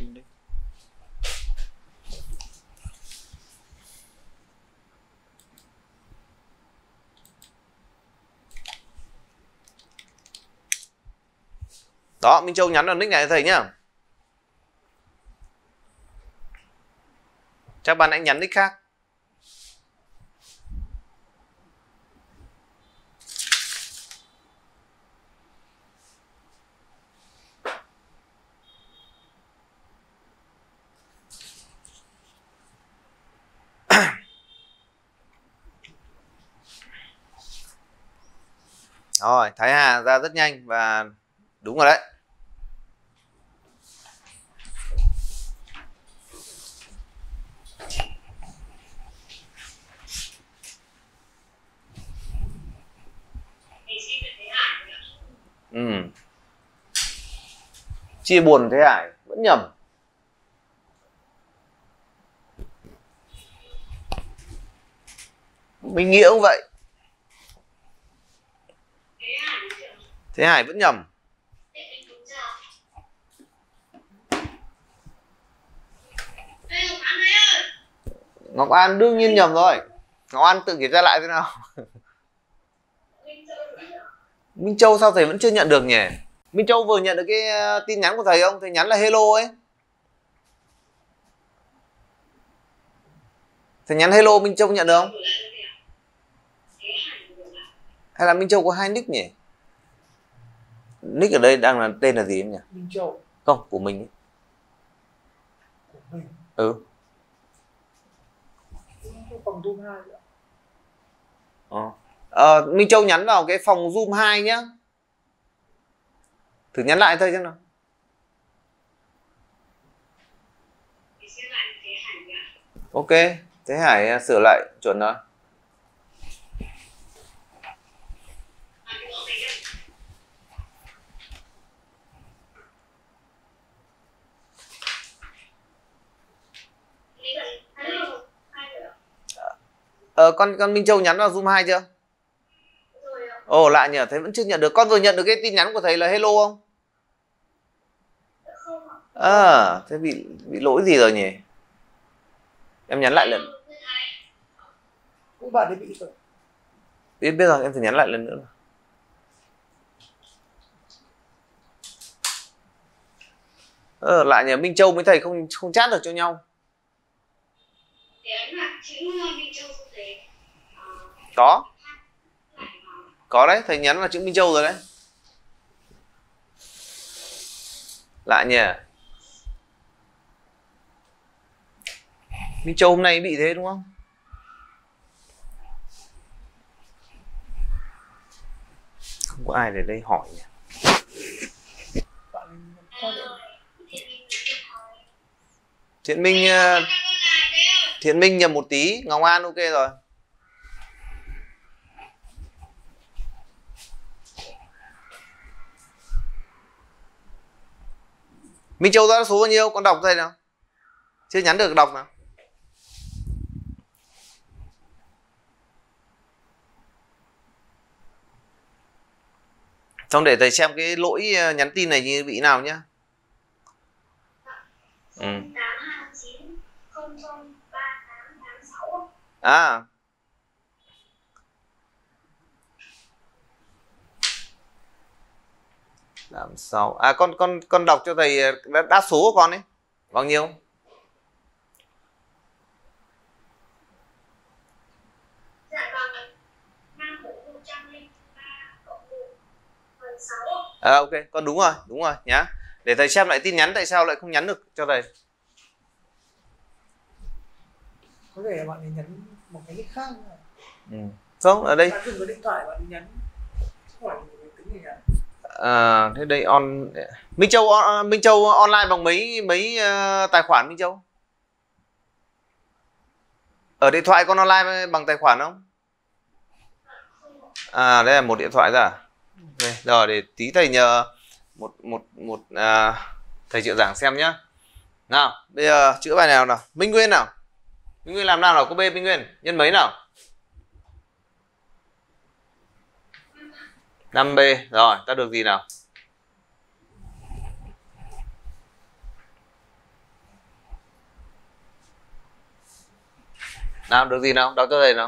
Đó, Minh Châu nhắn vào nick này cho thầy nhá. Chắc bạn hãy nhắn nick khác. Rồi, Thái Hà ra rất nhanh và đúng rồi đấy. Ừ. Chia buồn Thế Hải vẫn nhầm. Mình nghĩ cũng vậy. Thế Hải vẫn nhầm. Ngọc An đương nhiên nhầm rồi. Ngọc An tự kiểm tra lại thế nào. Minh Châu sao thầy vẫn chưa nhận được nhỉ? Minh Châu vừa nhận được cái tin nhắn của thầy không? Thầy nhắn là hello ấy. Thầy nhắn hello Minh Châu nhận được không? Hay là Minh Châu có hai nick nhỉ? Nick ở đây đang là tên là gì em nhỉ? Minh Châu. Không, của mình ấy. Của mình. Ừ. Phòng Zoom hai ạ. Ờ. Ờ, Minh Châu nhắn vào cái phòng Zoom hai nhá. Thử nhắn lại thôi chứ nào. Ok, Thế Hải sửa lại chuẩn rồi. Ờ, con con Minh Châu nhắn vào Zoom hai chưa? Ồ, lạ nhỉ, thấy vẫn chưa nhận được. Con vừa nhận được cái tin nhắn của thầy là hello không? À, thế bị bị lỗi gì rồi nhỉ? Em nhắn lại lần. Cũng bạn ấy bị rồi. Biết biết rồi, em thử nhắn lại lần nữa. Ờ, lạ nhỉ, Minh Châu với thầy không không chat được cho nhau. Có. Có đấy, thầy nhắn vào chữ Minh Châu rồi đấy. Lạ nhỉ. Minh Châu hôm nay bị thế đúng không? Không có ai để đây hỏi nhỉ. Thiện Minh Thiện Minh nhầm một tí, Ngọc An ok rồi. Minh Châu ra số bao nhiêu? Con đọc thầy nào. Chưa nhắn được đọc nào. Xong để thầy xem cái lỗi nhắn tin này như bị nào nhá. Ừ. À, tám sáu. À, con con con đọc cho thầy đáp số của con ấy bao nhiêu? À, ok, con đúng rồi, đúng rồi nhá. Để thầy xem lại tin nhắn, tại sao lại không nhắn được cho thầy? Có thể là bạn ấy nhắn một cái nick khác. Ừ. Không, ở đây. Bạn dùng cái điện thoại bạn ấy nhắn. Không phải một cái tính gì nhắn. À, thế đây on Minh Châu on, Minh Châu online bằng mấy mấy uh, tài khoản Minh Châu? Ở điện thoại con online bằng tài khoản không? À, đây là một điện thoại ra. Okay. Rồi để tí thầy nhờ một một một uh, thầy Triệu giảng xem nhá. Nào, bây giờ chữa bài nào nào? Minh Nguyên nào? Minh Nguyên làm nào nào? Có B Minh Nguyên, nhân mấy nào? năm B. Rồi, ta được gì nào? Nào, được gì nào? Đọc cho thầy nào.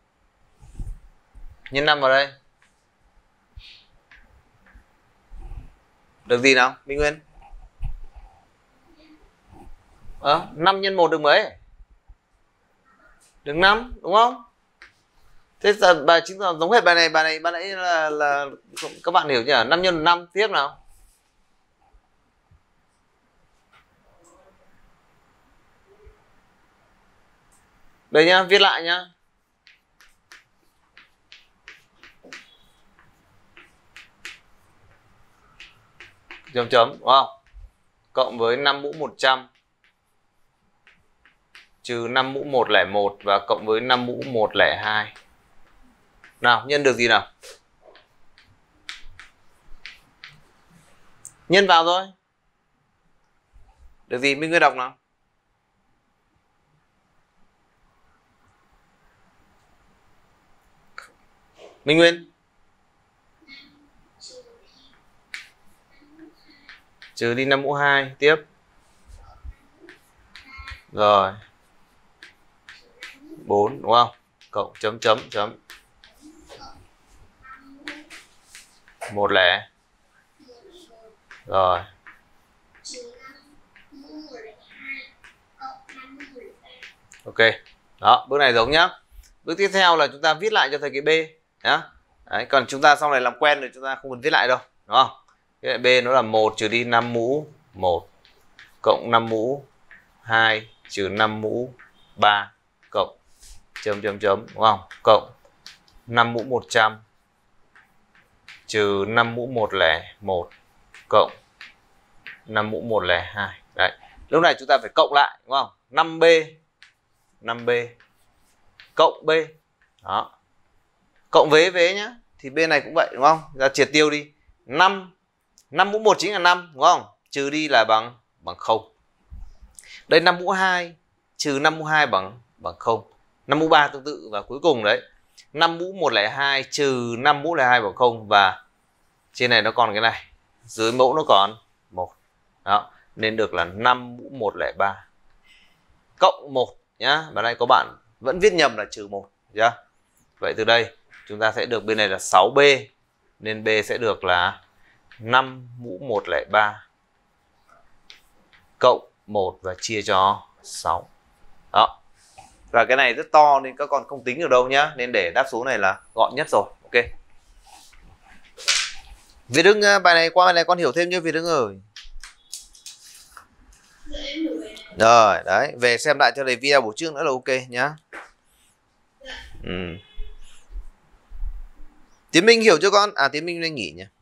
Nhân năm vào đây. Được gì nào? Minh Nguyên. Ờ, năm nhân một được mấy? Được năm, đúng không? Thế giờ bài chính là giống hết bài này, bài này bài nãy là là các bạn hiểu chưa? năm nhân năm tiếp nào. Đây nhá, viết lại nhá. Chấm chấm, đúng không? Cộng với năm mũ một trăm trừ năm mũ một không một và cộng với năm mũ một không hai. Nào, nhân được gì nào? Nhân vào rồi. Được gì? Minh Nguyên đọc nào. Minh Nguyên. Trừ đi năm mũ hai, tiếp. Rồi. bốn, đúng không? Cộng chấm chấm chấm. một lẻ. Rồi. Ok. Đó, bước này giống nhá. Bước tiếp theo là chúng ta viết lại cho thầy cái B nhá. Đấy, còn chúng ta sau này làm quen rồi chúng ta không cần viết lại đâu, đúng không? Cái B nó là một trừ đi năm mũ một cộng năm mũ hai trừ năm mũ ba cộng chấm chấm chấm, đúng không? Cộng năm mũ một trăm trừ năm mũ một không một cộng năm mũ một không hai. Đấy. Lúc này chúng ta phải cộng lại, đúng không? năm B năm B cộng B. Đó. Cộng vế vế nhá. Thì bên này cũng vậy, đúng không? Ra triệt tiêu đi. năm năm mũ một chính là năm, đúng không? Trừ đi là bằng bằng không. Đây năm mũ hai trừ năm mũ hai bằng bằng không. năm mũ ba tương tự và cuối cùng đấy. năm mũ một không hai trừ năm mũ không hai bằng không và trên này nó còn cái này. Dưới mẫu nó còn một. Đó, nên được là năm mũ một không ba cộng một nhá. Và đây có bạn vẫn viết nhầm là trừ một nhá. Vậy từ đây chúng ta sẽ được bên này là sáu B nên B sẽ được là năm mũ một không ba cộng một và chia cho sáu. Đó. Và cái này rất to nên các con không tính được đâu nhá, nên để đáp số này là gọn nhất rồi. Ok. Việt Hưng, bài này qua bài này con hiểu thêm chưa Việt Hưng ơi? Rồi, đấy, về xem lại cho thầy video buổi trước nữa là ok nhá. Ừ. Tiến Minh hiểu chưa con? À, Tiến Minh nên nghỉ nhỉ.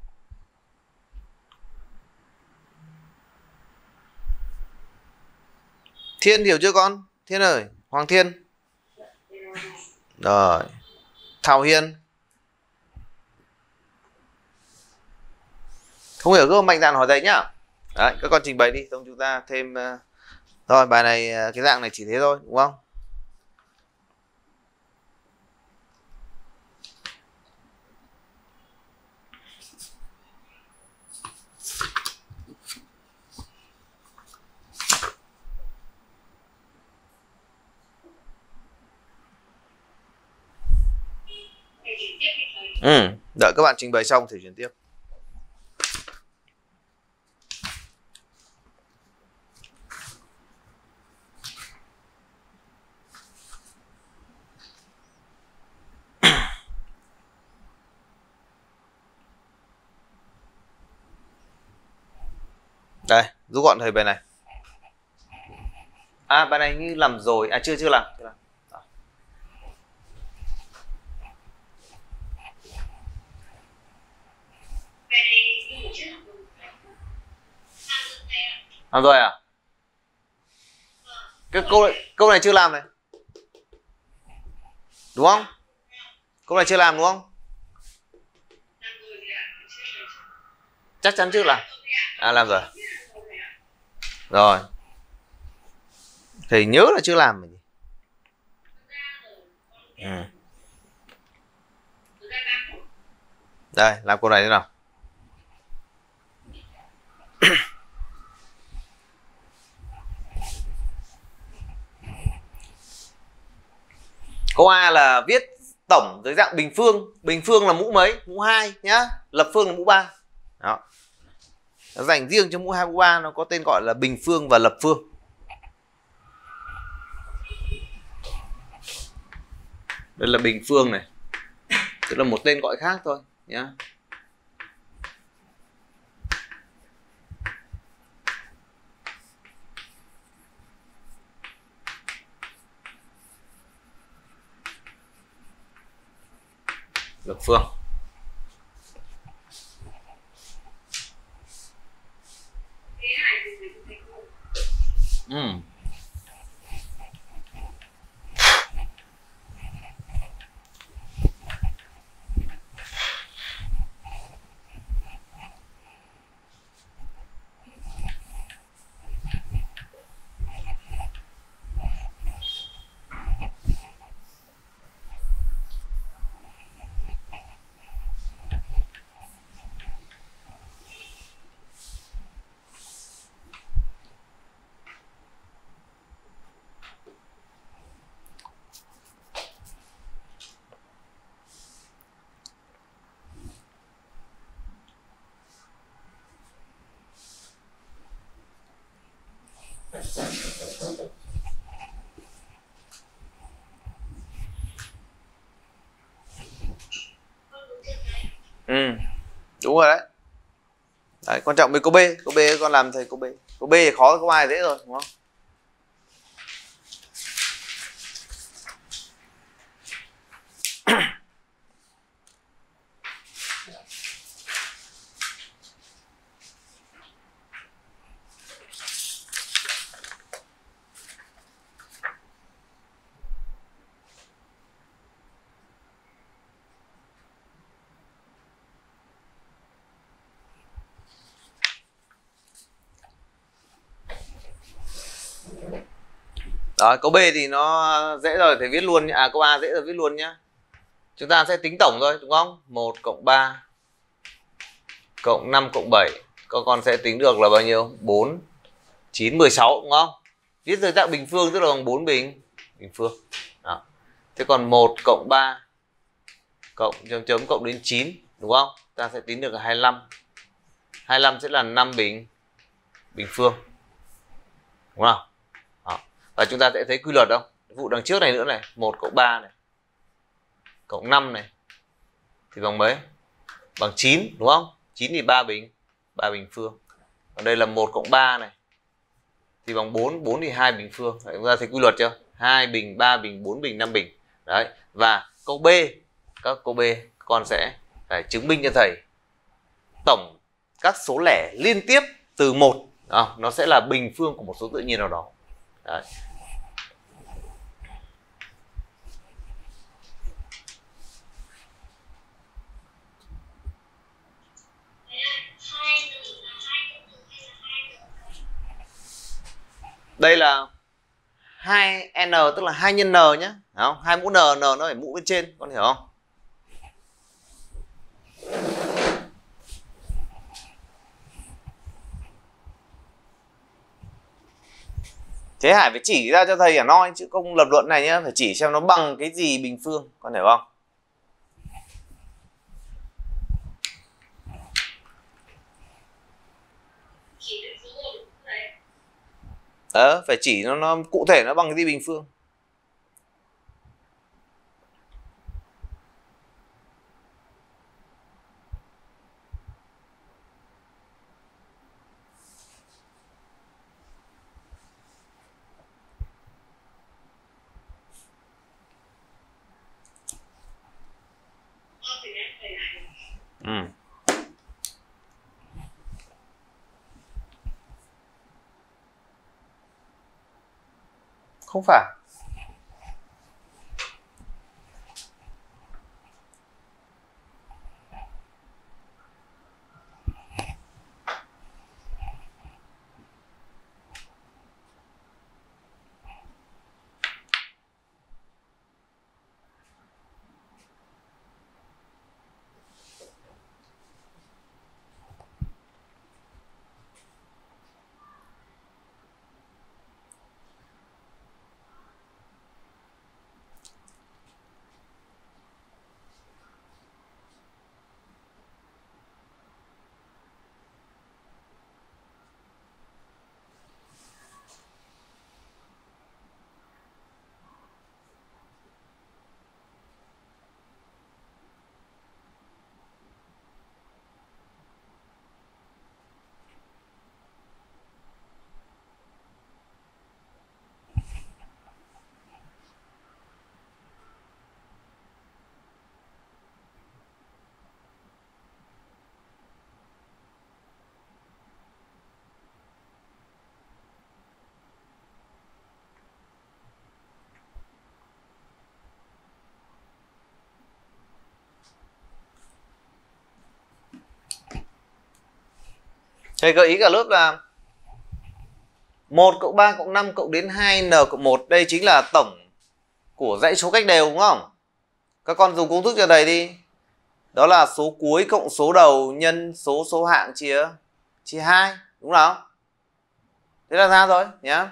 Thiên hiểu chưa con? Thiên ơi, Hoàng Thiên. Rồi. Thảo Hiền. Không hiểu cứ mạnh dạn hỏi thầy nhá. Đấy, các con trình bày đi, xong chúng ta thêm. Rồi, bài này cái dạng này chỉ thế thôi, đúng không? Ừ, đợi các bạn trình bày xong thì chuyển tiếp. Đây, rút gọn thầy bài này. À, bài này như làm rồi, à chưa chưa làm. Chưa làm. Làm rồi à? Cái câu này, câu này chưa làm này. Đúng không? Câu này chưa làm đúng không? Chắc chắn chưa làm. À làm rồi. Rồi. Thầy nhớ là chưa làm rồi. Ừ. Đây, làm câu này thế nào? Câu A là viết tổng dưới dạng bình phương. Bình phương là mũ mấy? Mũ hai nhá. Lập phương là mũ ba. Đó. Nó dành riêng cho mũ hai, mũ ba nó có tên gọi là bình phương và lập phương. Đây là bình phương này. Tức là một tên gọi khác thôi nhá. Lập phương. Ừ. Ừ, đúng rồi đấy. Đấy, quan trọng với câu B, câu B con làm thầy câu B. Câu B thì khó, câu A dễ rồi, đúng không? Đó, câu B thì nó dễ rồi, thầy viết luôn nhá. À, câu A dễ rồi, viết luôn nhá. Chúng ta sẽ tính tổng thôi, đúng không? một cộng ba cộng năm cộng bảy. Các con sẽ tính được là bao nhiêu? bốn, chín, mười sáu, đúng không? Viết dưới dạng bình phương tức là bằng bốn bình bình phương. Đó. Thế còn một cộng ba cộng chấm chấm cộng đến chín, đúng không? Ta sẽ tính được là hai mươi lăm. hai mươi lăm sẽ là năm bình bình phương. Đúng không? Đó. Và chúng ta sẽ thấy quy luật không? Vụ đằng trước này nữa này, một cộng ba này cộng năm này thì bằng mấy? Bằng chín, đúng không? chín thì ba bình ba bình phương. Còn đây là một cộng ba này thì bằng bốn, bốn thì hai bình phương. Đấy, chúng ta thấy quy luật chưa? hai bình, ba bình, bốn bình, năm bình. Đấy. Và câu B, các câu B con sẽ phải chứng minh cho thầy tổng các số lẻ liên tiếp từ một, à, nó sẽ là bình phương của một số tự nhiên nào đó. Đấy. Đây là hai n tức là hai nhân n nhé, không? Hai mũ n, n nó phải mũ bên trên, con hiểu không? Thế Hải phải chỉ ra cho thầy hả nói chứ không lập luận này nhá, phải chỉ xem nó bằng cái gì bình phương, con hiểu không? Ờ, phải chỉ nó, nó cụ thể nó bằng cái gì bình phương. Ừ. Không phải. Thầy gợi ý cả lớp là một cộng ba cộng năm cộng đến hai n cộng một. Đây chính là tổng của dãy số cách đều đúng không? Các con dùng công thức cho thầy đi. Đó là số cuối cộng số đầu nhân số số hạng chia chia hai, đúng không? Thế là ra rồi nhá.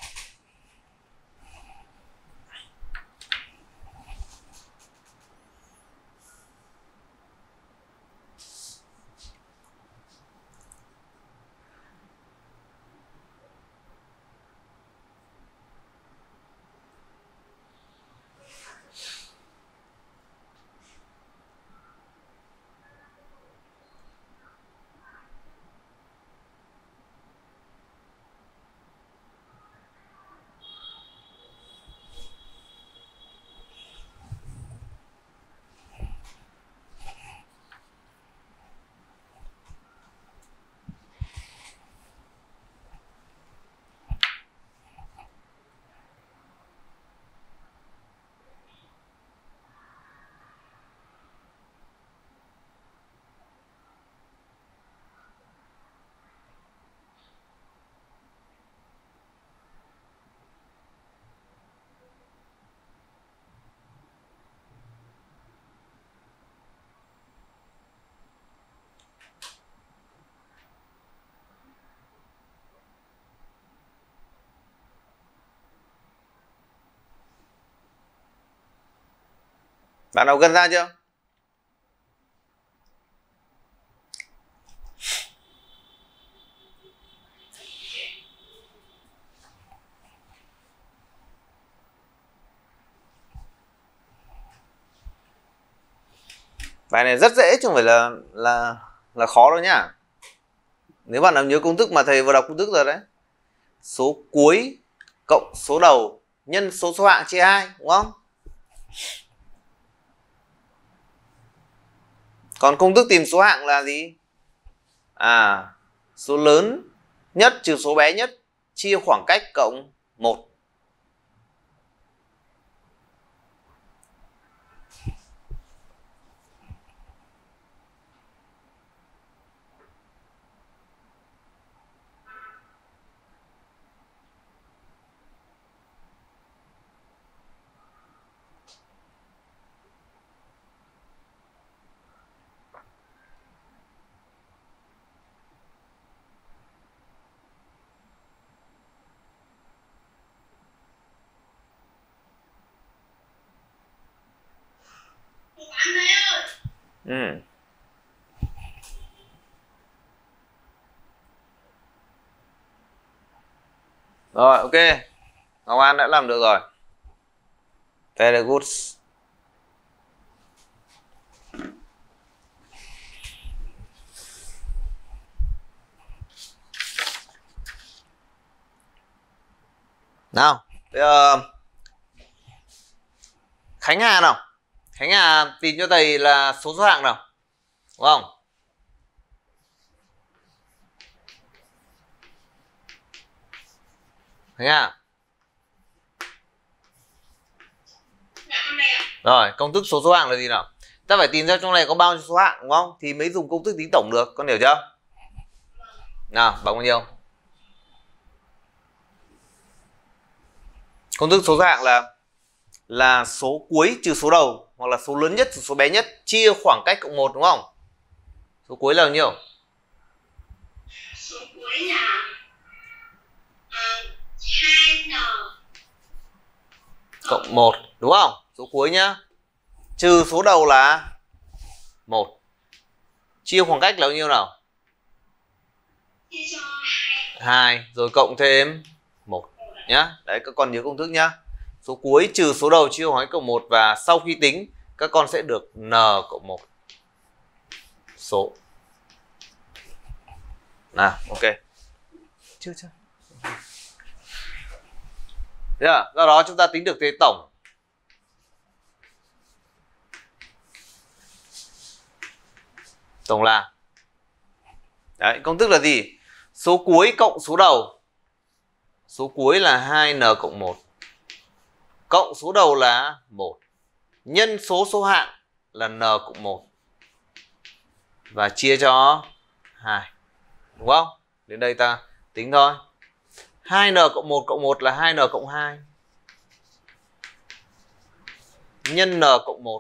Bạn nào gần ra chưa? Bài này rất dễ chứ không phải là là là khó đâu nhá. Nếu bạn nào nhớ công thức mà thầy vừa đọc công thức rồi đấy. Số cuối cộng số đầu nhân số số hạng chia hai, đúng không? Còn công thức tìm số hạng là gì? À, số lớn nhất trừ số bé nhất chia khoảng cách cộng một. Ừ. Rồi, ok. Ngọc An đã làm được rồi. Very good. Nào, bây giờ Khánh Hà nào. Khánh Hà tìm cho thầy là số số hạng nào. Đúng không? Khánh Hà. Rồi, công thức số số hạng là gì nào? Ta phải tìm ra trong này có bao nhiêu số hạng đúng không? Thì mới dùng công thức tính tổng được, con hiểu chưa? Nào, bằng bao nhiêu? Công thức số số hạng là là số cuối trừ số đầu, hoặc là số lớn nhất trừ số bé nhất, chia khoảng cách cộng một đúng không? Số cuối là bao nhiêu? Số cuối là uh, hai n cộng một đúng không? Số cuối nhá. Trừ số đầu là một. Chia khoảng cách là bao nhiêu nào? chia cho hai rồi cộng thêm một nhá. Đấy, các con nhớ công thức nhá. Số cuối trừ số đầu chia khoảng cách cộng một, và sau khi tính các con sẽ được n cộng một số. Nào, ok. Chưa chưa. Yeah, do đó chúng ta tính được thế tổng. Tổng là, đấy, công thức là gì? Số cuối cộng số đầu. Số cuối là hai n cộng một. Cộng số đầu là một. Nhân số số hạng là n cộng một. Và chia cho hai. Đúng không? Đến đây ta tính thôi. hai n cộng một cộng một là hai n cộng hai. Nhân n cộng một.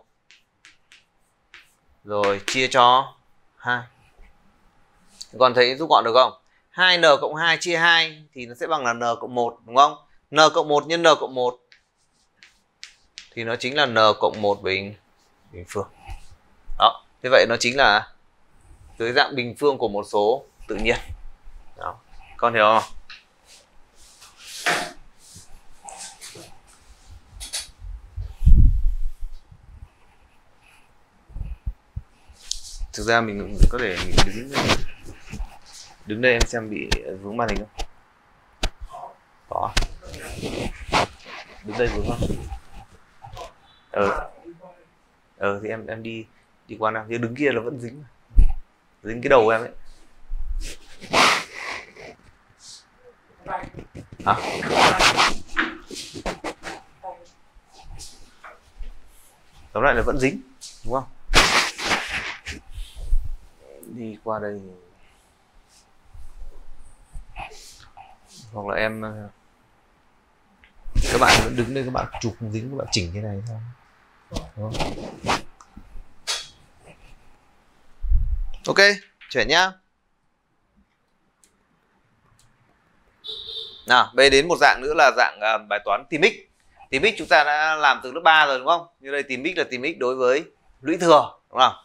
Rồi chia cho hai. Còn thấy rút gọn được không? hai n cộng hai chia hai thì nó sẽ bằng là n cộng một đúng không? N cộng một nhân n cộng một thì nó chính là n cộng một bình bình phương. Đó, thế vậy nó chính là dưới dạng bình phương của một số tự nhiên. Đó, con hiểu không? Thực ra mình có thể đứng đứng đây em xem bị vướng màn hình không? Có. Đứng đây vướng không? Ờ. Ờ thì em em đi đi qua nào, nhưng đứng kia là vẫn dính. Dính cái đầu em ấy. Hả? Tóm lại là vẫn dính, đúng không? Đi qua đây hoặc là em các bạn vẫn đứng đây, các bạn chụp không dính, các bạn chỉnh cái này thôi, đúng không? Ok, chuyển nhá. Nào, bây đến một dạng nữa là dạng uh, bài toán tìm x. Tìm x chúng ta đã làm từ lớp ba rồi đúng không? Như đây tìm x là tìm x đối với lũy thừa, đúng không?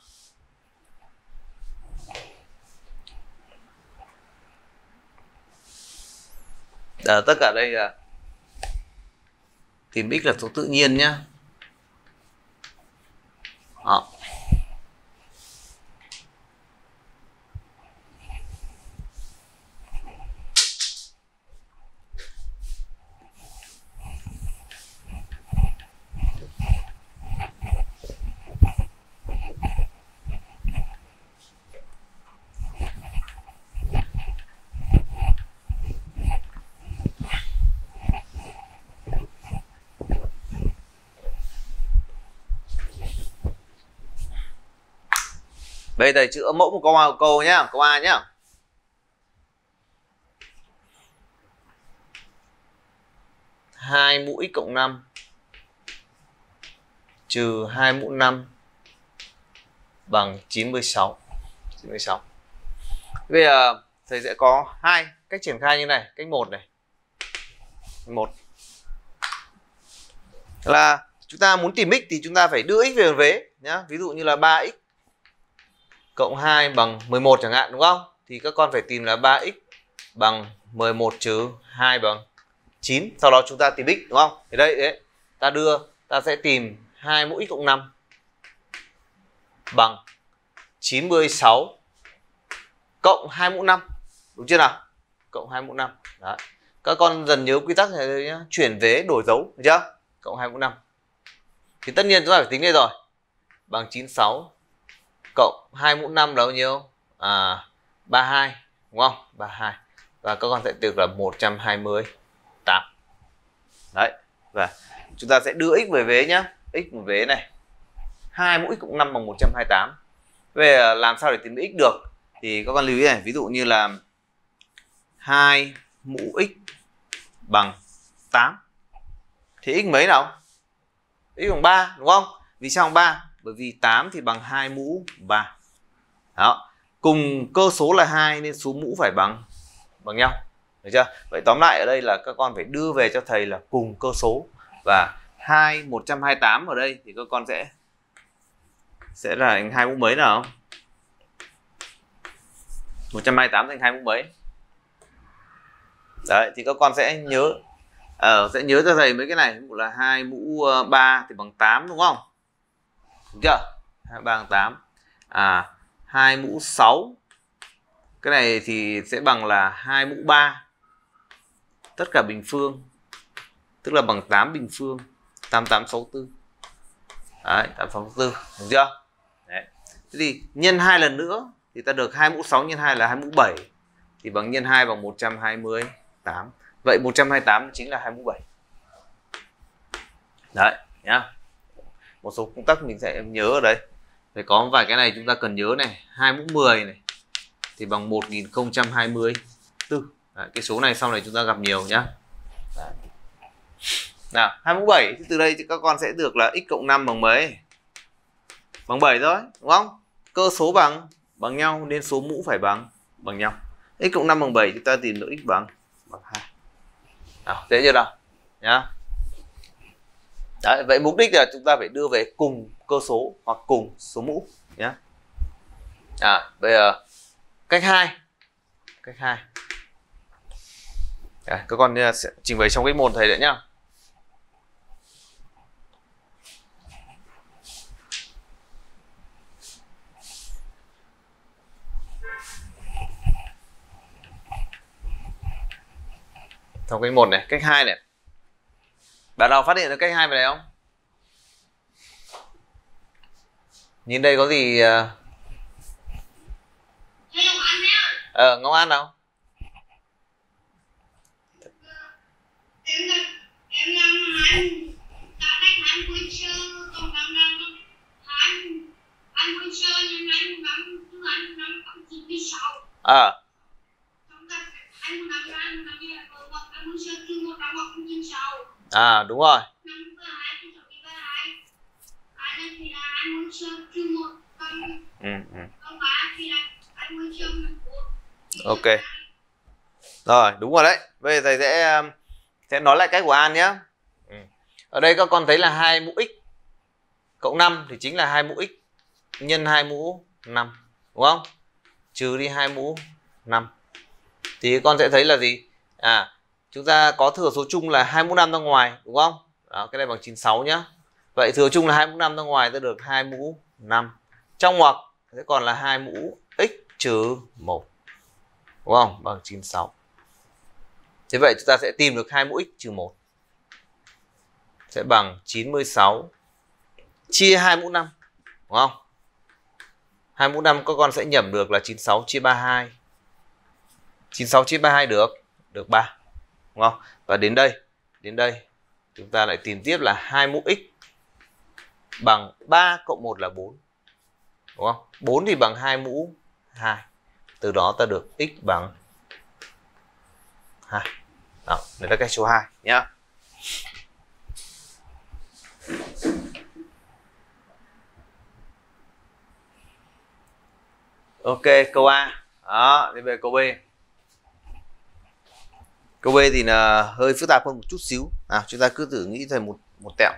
Ở tất cả đây là tìm x là số tự nhiên nhá. Đó. Bây giờ chữ âm mẫu một câu một câu nhá, câu A nhá. hai mũ x cộng năm trừ hai mũ năm bằng chín mươi sáu. chín mươi sáu. Bây giờ thầy sẽ có hai cách triển khai như này, cách một này. Một là chúng ta muốn tìm x thì chúng ta phải đưa x về một vế nhá. Ví dụ như là ba x cộng hai bằng mười một chẳng hạn, đúng không? Thì các con phải tìm là ba x bằng mười một trừ hai bằng chín, sau đó chúng ta tìm x đúng không? Thì đây đấy, ta đưa ta sẽ tìm hai mũ x cộng năm bằng chín mươi sáu cộng hai mũ năm, đúng chưa nào? Cộng hai mũ năm. Đấy. Các con dần nhớ quy tắc này nhá, chuyển vế đổi dấu, được chưa? Cộng hai mũ năm. Thì tất nhiên chúng ta phải tính đây rồi. Bằng chín mươi sáu cộng hai mũ năm là bao nhiêu? À, ba mươi hai, đúng không? ba mươi hai. Và các con sẽ được là một trăm hai mươi tám. Đấy. Và chúng ta sẽ đưa x về vế nhá. X về vế này. hai mũ x cộng năm bằng một trăm hai mươi tám. Về làm sao để tìm x được? Thì các con lưu ý này, ví dụ như là hai mũ x bằng tám. Thì x mấy nào? X bằng ba, đúng không? Vì sao bằng ba? Bởi vì tám thì bằng hai mũ ba. Đó. Cùng cơ số là hai nên số mũ phải bằng bằng nhau. Được chưa? Vậy tóm lại ở đây là các con phải đưa về cho thầy là cùng cơ số. Và hai một trăm hai mươi tám ở đây thì các con sẽ sẽ là hai mũ mấy nào? một trăm hai mươi tám thành hai mũ mấy? Đấy, thì các con sẽ nhớ ờ, sẽ nhớ cho thầy mấy cái này. Một là hai mũ ba thì bằng tám, đúng không? Đúng chưa? hai ba bằng tám. À, hai mũ sáu. Cái này thì sẽ bằng là hai mũ ba. Tất cả bình phương. Tức là bằng tám bình phương. tám tám sáu tư. Đấy, tám sáu tư, đúng chưa? Đấy. Thế thì nhân hai lần nữa thì ta được hai mũ sáu nhân hai là hai mũ bảy. Thì bằng nhân hai bằng một trăm hai mươi tám. Vậy một trăm hai mươi tám chính là hai mũ bảy. Đấy, nhá. Một số công tắc mình sẽ nhớ ở đây. Phải có vài cái này chúng ta cần nhớ này, hai mũ mười này thì bằng một nghìn không trăm hai mươi tư. Đấy, cái số này sau này chúng ta gặp nhiều nhá. Đấy. Nào, hai mũ bảy thì từ đây thì các con sẽ được là x cộng năm bằng mấy? Bằng bảy rồi, đúng không? Cơ số bằng bằng nhau nên số mũ phải bằng bằng nhau. X cộng năm bằng bảy chúng ta tìm được x bằng bằng hai. Nào, dễ chưa nào? Nhá. Đấy, vậy mục đích là chúng ta phải đưa về cùng cơ số hoặc cùng số mũ nhé. À, bây giờ cách hai. Cách hai. À, các con sẽ trình bày trong cái môn thầy đấy nhá. Trong cái một này, cách hai này. Bạn nào phát hiện được cách hai về này không? Nhìn đây có gì? Ờ, Ngọc An nào? Em là em làm hai đã đánh hai quân sơ còn làm làm hai hai quân sơ nhưng hai năm thứ hai năm cộng chín mươi sáu. À. À, đúng rồi. Ừ, ừ. Ok. Rồi, đúng rồi đấy. Bây giờ thầy sẽ sẽ nói lại cách của An nhé. Ừ. Ở đây các con thấy là hai mũ x cộng năm thì chính là hai mũ x nhân hai mũ năm, đúng không? Trừ đi hai mũ năm. Thì con sẽ thấy là gì? À, chúng ta có thừa số chung là hai mũ năm ra ngoài, đúng không? Đó, cái này bằng chín mươi sáu nhá. Vậy thừa chung là hai mũ năm ra ngoài ta được hai mũ năm. Trong ngoặc sẽ còn là hai mũ x trừ một. Đúng không? Bằng chín mươi sáu. Thế vậy chúng ta sẽ tìm được hai mũ x trừ một. Sẽ bằng chín mươi sáu chia hai mũ năm. Đúng không? hai mũ năm các con sẽ nhẩm được là chín mươi sáu chia ba mươi hai. chín mươi sáu chia ba mươi hai được được ba. Đúng không? Và đến đây, đến đây chúng ta lại tìm tiếp là hai mũ x bằng ba cộng một là bốn. Đúng không? bốn thì bằng hai mũ hai. Từ đó ta được x bằng hai. Đó, đây là cách số hai nhá. Ok, câu A. Đó, đi về câu B. Câu B thì là hơi phức tạp hơn một chút xíu. À, chúng ta cứ thử nghĩ thành một một tẹo.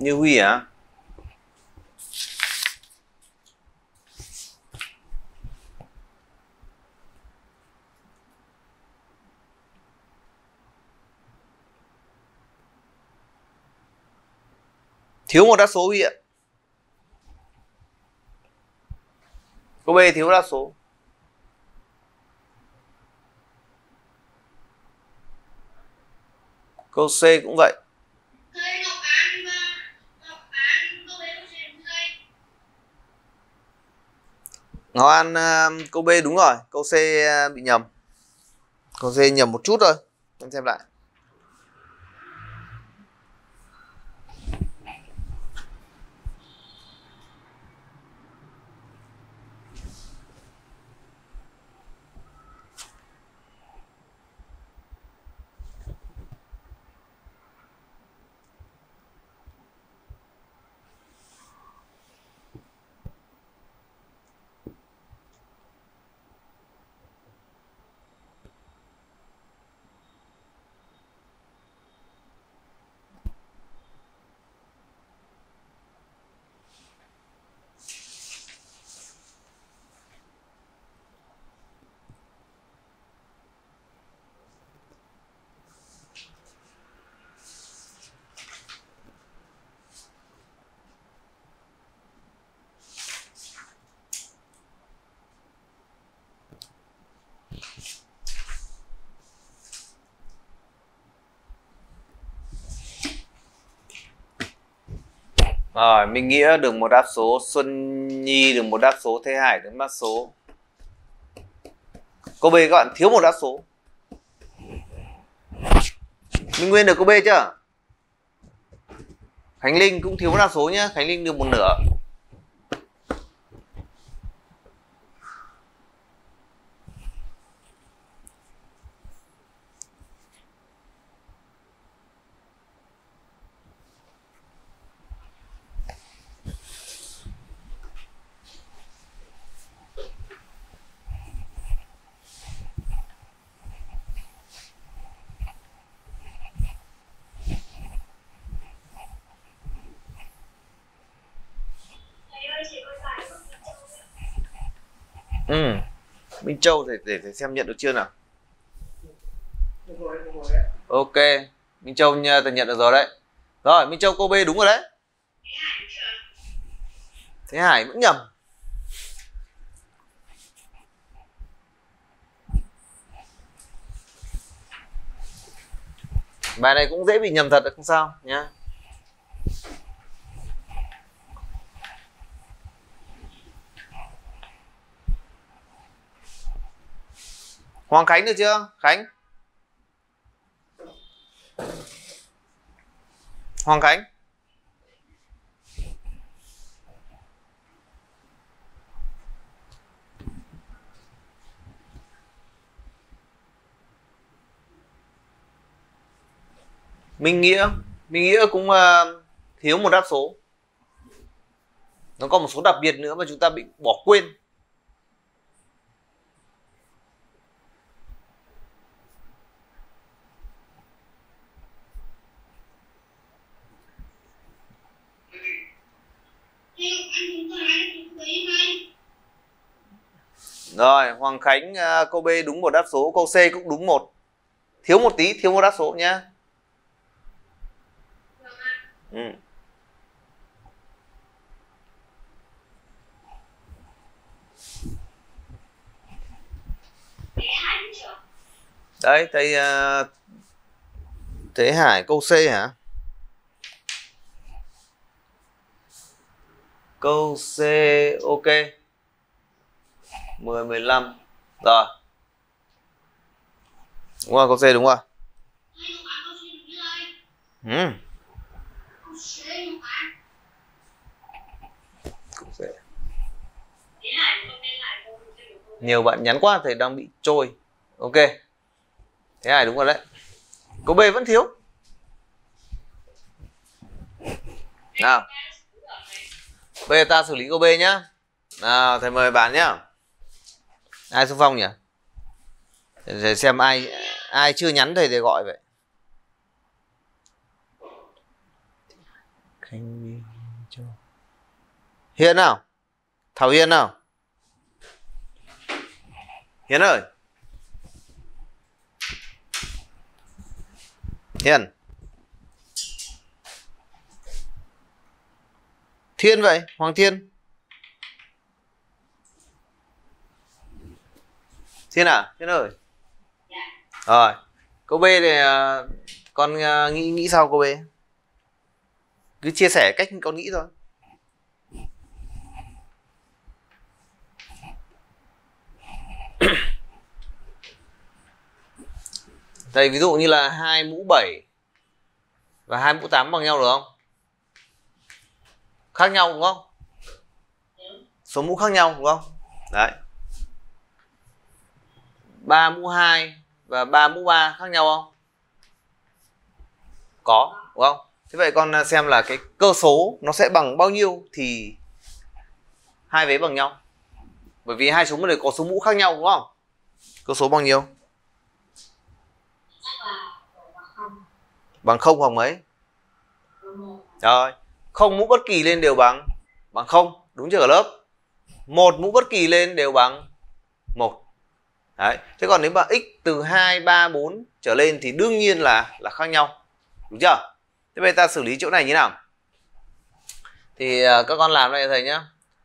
Như Huy hả? Thiếu một đáp số Huy ạ. Câu B thiếu đáp số. Câu C cũng vậy. Ngọc An uh, câu B đúng rồi, câu C uh, bị nhầm. Câu C nhầm một chút thôi. Em xem lại. Rồi, Minh Nghĩa được một đáp số, Xuân Nhi được một đáp số, Thế Hải được một đáp số. Câu B các bạn thiếu một đáp số. Minh Nguyên được câu B chưa? Khánh Linh cũng thiếu một đáp số nhé, Khánh Linh được một nửa. Ừ. Minh Châu để, để để xem nhận được chưa nào. Ok, Minh Châu nhận được rồi đấy. Rồi, Minh Châu câu B đúng rồi đấy. Thế Hải vẫn nhầm. Bài này cũng dễ bị nhầm thật, không sao nhá. Hoàng Khánh được chưa? Khánh. Hoàng Khánh. Minh Nghĩa. Minh Nghĩa cũng uh, thiếu một đáp số. Nó có một số đặc biệt nữa mà chúng ta bị bỏ quên. Rồi, Hoàng Khánh uh, câu B đúng một đáp số, câu C cũng đúng một. Thiếu một tí, thiếu một đáp số nhá. Ừ. Đấy, thầy uh, Thế Hải câu C hả? Câu C ok. mười, mười lăm. Rồi. Đúng rồi, câu C đúng rồi. Ừ. Câu C. Nhiều bạn nhắn quá, thầy đang bị trôi. Ok. Thế Hải đúng rồi đấy. Câu B vẫn thiếu. Nào. Bây giờ ta xử lý câu B nhá. Nào, thầy mời bạn nhá. Ai xung phong nhỉ? Để xem ai ai chưa nhắn thầy thì gọi vậy. Khánh Vy Châu. Hiền nào? Thảo Hiền nào? Hiền ơi. Hiền. Thiên vậy, Hoàng Thiên. Thiên à? Thiên ơi. Rồi, câu B thì uh, con uh, nghĩ nghĩ sao câu B? Cứ chia sẻ cách con nghĩ thôi. Đây ví dụ như là hai mũ bảy và hai mũ tám bằng nhau được không? Khác nhau đúng không? Số mũ khác nhau đúng không? Đấy. ba mũ hai và ba mũ ba khác nhau không? Có, đúng không? Thế vậy con xem là cái cơ số nó sẽ bằng bao nhiêu thì hai vế bằng nhau. Bởi vì hai số này có số mũ khác nhau đúng không? Cơ số bằng nhiêu? Bằng không hoặc mấy? Rồi, không mũ bất kỳ lên đều bằng bằng không, đúng chưa cả lớp? Một mũ bất kỳ lên đều bằng một. Đấy, thế còn nếu mà x từ hai, ba, bốn trở lên thì đương nhiên là là khác nhau. Đúng chưa? Thế bây giờ ta xử lý chỗ này như nào? Thì uh, các con làm đây thầy nhá.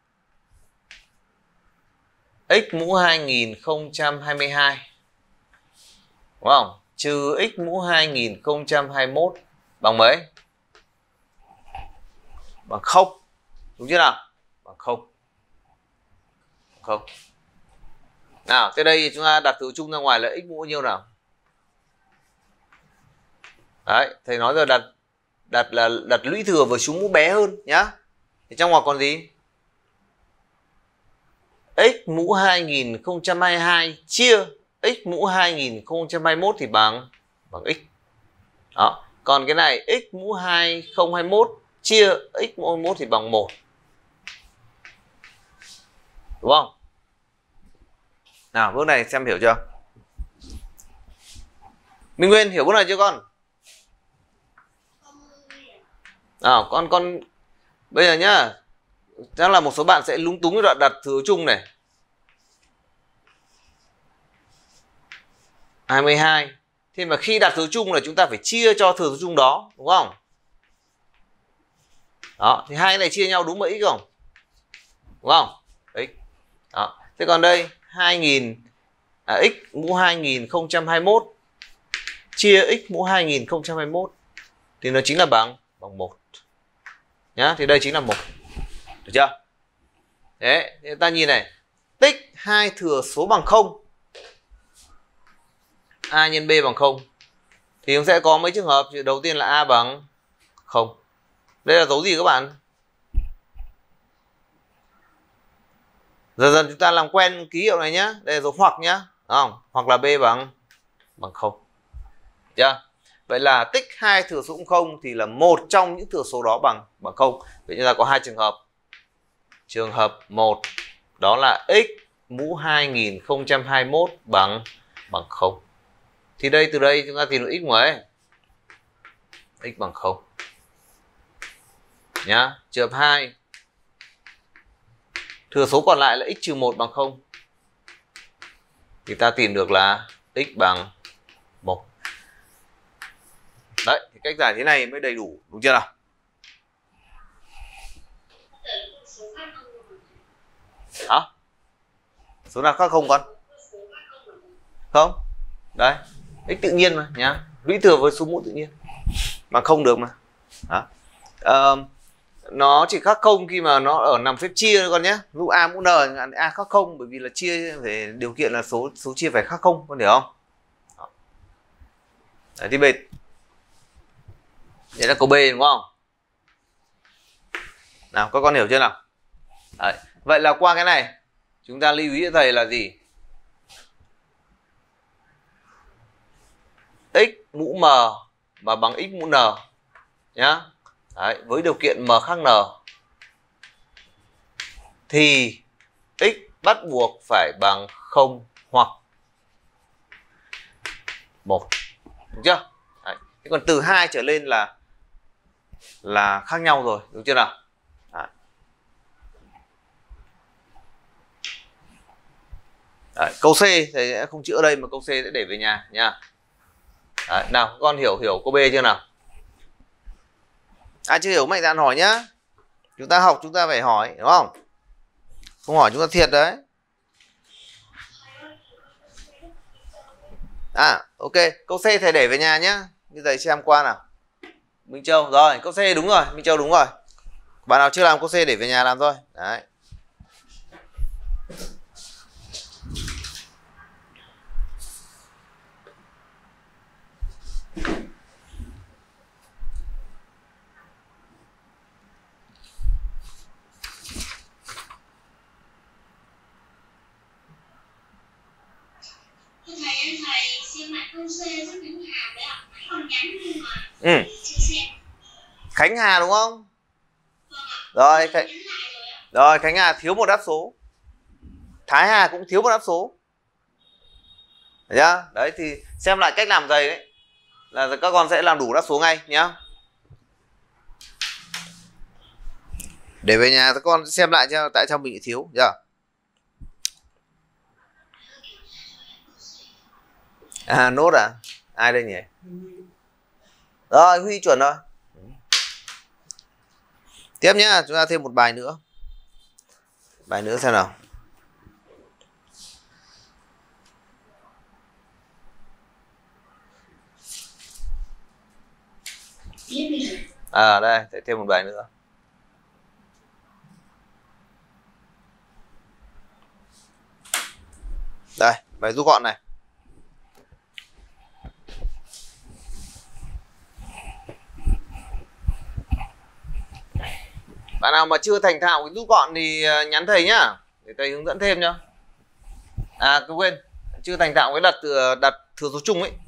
X mũ hai nghìn không trăm hai mươi hai. Đúng không? Trừ x mũ hai nghìn không trăm hai mươi mốt bằng mấy? Bằng không. Đúng chưa nào? Bằng không. Không. Nào, tới đây chúng ta đặt từ chung ra ngoài là x mũ bao nhiêu nào? Đấy, thầy nói rồi, đặt đặt là đặt lũy thừa với số mũ bé hơn nhá. Thì trong ngoặc còn gì? X mũ hai nghìn không trăm hai mươi hai chia x mũ hai nghìn không trăm hai mươi mốt thì bằng bằng x. Đó, còn cái này x mũ hai nghìn không trăm hai mươi mốt chia x mũ hai mươi mốt thì bằng một. Đúng không? Nào, bước này xem hiểu chưa? Minh Nguyên hiểu bước này chưa con? Nào, con con bây giờ nhá, chắc là một số bạn sẽ lúng túng cái đoạn đặt thừa chung này. hai mươi hai. Thế mà khi đặt thừa chung là chúng ta phải chia cho thừa chung đó, đúng không? Đó, thì hai cái này chia nhau đúng với x không? Đúng không? X. Đó. Thế còn đây hai nghìn à, x mũ hai nghìn không trăm hai mươi mốt chia x mũ hai nghìn không trăm hai mươi mốt thì nó chính là bằng bằng một. Nhá, thì đây chính là một. Được chưa? Thế, thì ta nhìn này, tích hai thừa số bằng không. A nhân B bằng không. Thì chúng sẽ có mấy trường hợp. Đầu tiên là A bằng không. Đây là dấu gì các bạn? Dần dần chúng ta làm quen ký hiệu này nhá. Đây là dấu hoặc nhá. Không? Hoặc là B bằng bằng không. Được chưa? Vậy là tích hai thừa số không thì là một trong những thừa số đó bằng bằng không. Vậy chúng ta có hai trường hợp. Trường hợp một đó là x mũ hai nghìn không trăm hai mươi mốt bằng bằng không. Thì đây từ đây chúng ta tìm được x mấy? X bằng không. Nhá, trường hợp hai. Thừa số còn lại là x trừ một bằng không. Thì ta tìm được là x bằng một. Đấy, thì cách giải thế này mới đầy đủ, đúng chưa nào? Hả? Số nào khác không con? Không. Đấy, x tự nhiên mà nhá. Lũy thừa với số mũ tự nhiên. Bằng không được mà. Đó. À, nó chỉ khác không khi mà nó ở nằm phép chia thôi con nhé. Lúc a mũ n a khác không bởi vì là chia về điều kiện là số số chia phải khác không, con hiểu không? Đó. Đấy, thì B. Đấy là câu B đúng không? Nào, các con hiểu chưa nào? Đấy. Vậy là qua cái này chúng ta lưu ý cho thầy là gì? X mũ m mà bằng x mũ n nhá. Đấy, với điều kiện m khác n thì x bắt buộc phải bằng không hoặc một. Đúng chưa? Đấy. Thế còn từ hai trở lên là là khác nhau rồi, đúng chưa nào? Đấy. Đấy, câu C thầy sẽ không chữa đây mà câu C sẽ để về nhà nha. Đấy, nào các con hiểu hiểu câu B chưa nào? Ai chưa hiểu mạnh dạn hỏi nhá. Chúng ta học chúng ta phải hỏi, đúng không? Không hỏi chúng ta thiệt đấy. À, ok, câu C thầy để về nhà nhá. Như thầy xem qua nào. Minh Châu, rồi, câu C đúng rồi, Minh Châu đúng rồi. Bạn nào chưa làm câu C để về nhà làm thôi. Đấy. Thầy thầy xem lại câu C rất ngắn hàm đấy ạ. Còn ngắn nhưng mà Ừ. chưa xem. Khánh Hà đúng không? Vâng ạ. Rồi, Khánh... Nhắn lại rồi ạ. rồi Khánh Hà thiếu một đáp số. Thái Hà cũng thiếu một đáp số. Đấy nhá. Đấy thì xem lại cách làm thầy đấy là các con sẽ làm đủ đáp số ngay nhá. Để về nhà các con xem lại cho tại sao mình bị thiếu nhá. À nốt à? Ai đây nhỉ? Rồi Huy chuẩn rồi. Tiếp nhá, chúng ta thêm một bài nữa. Bài nữa xem nào. À đây, để thêm một bài nữa. Đây, bài rút gọn này. Bạn nào mà chưa thành thạo cái rút gọn thì nhắn thầy nhá, để thầy hướng dẫn thêm nhá. À cứ quên, chưa thành thạo cái đặt đặt thừa số chung ấy.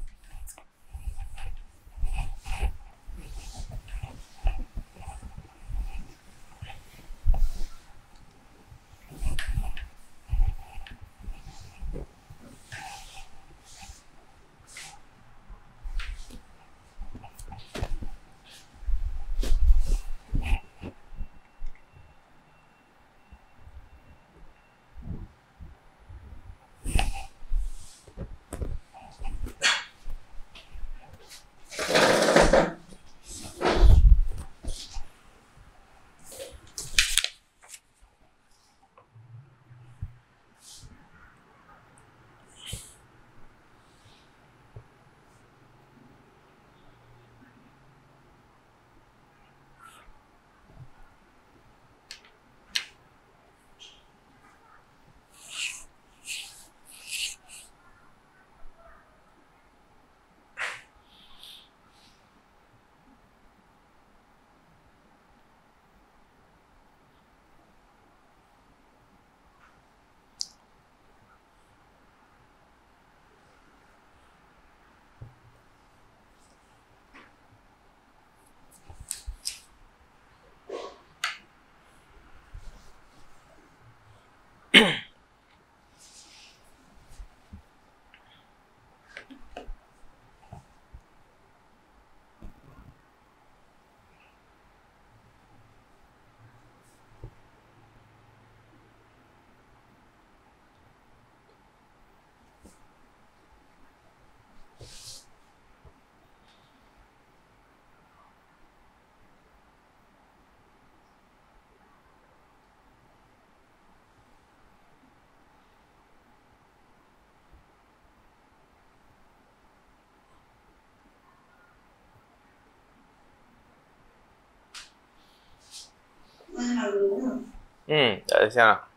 Ừ, để xem nào.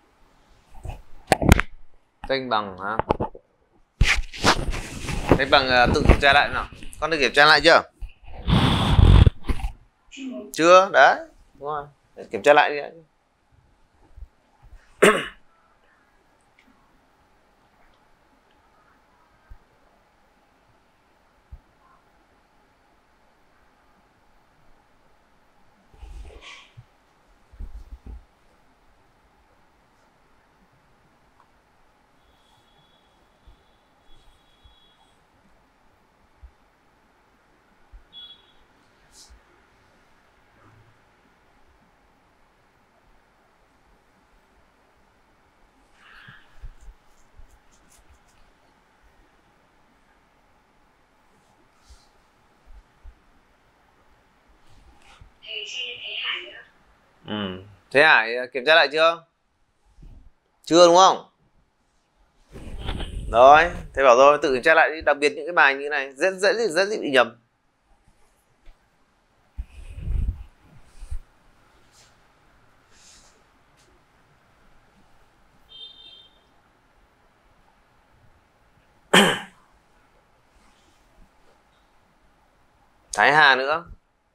Cân bằng hả? Cân bằng uh, tự kiểm tra lại nào. Con được kiểm tra lại chưa? Chưa, đấy. Đúng rồi. Để kiểm tra lại đi. Thế Hải kiểm tra lại chưa? Chưa đúng không? Rồi, thế bảo rồi, tự kiểm tra lại đi, đặc biệt những cái bài như thế này rất dễ rất dễ bị nhầm. Thái Hà nữa.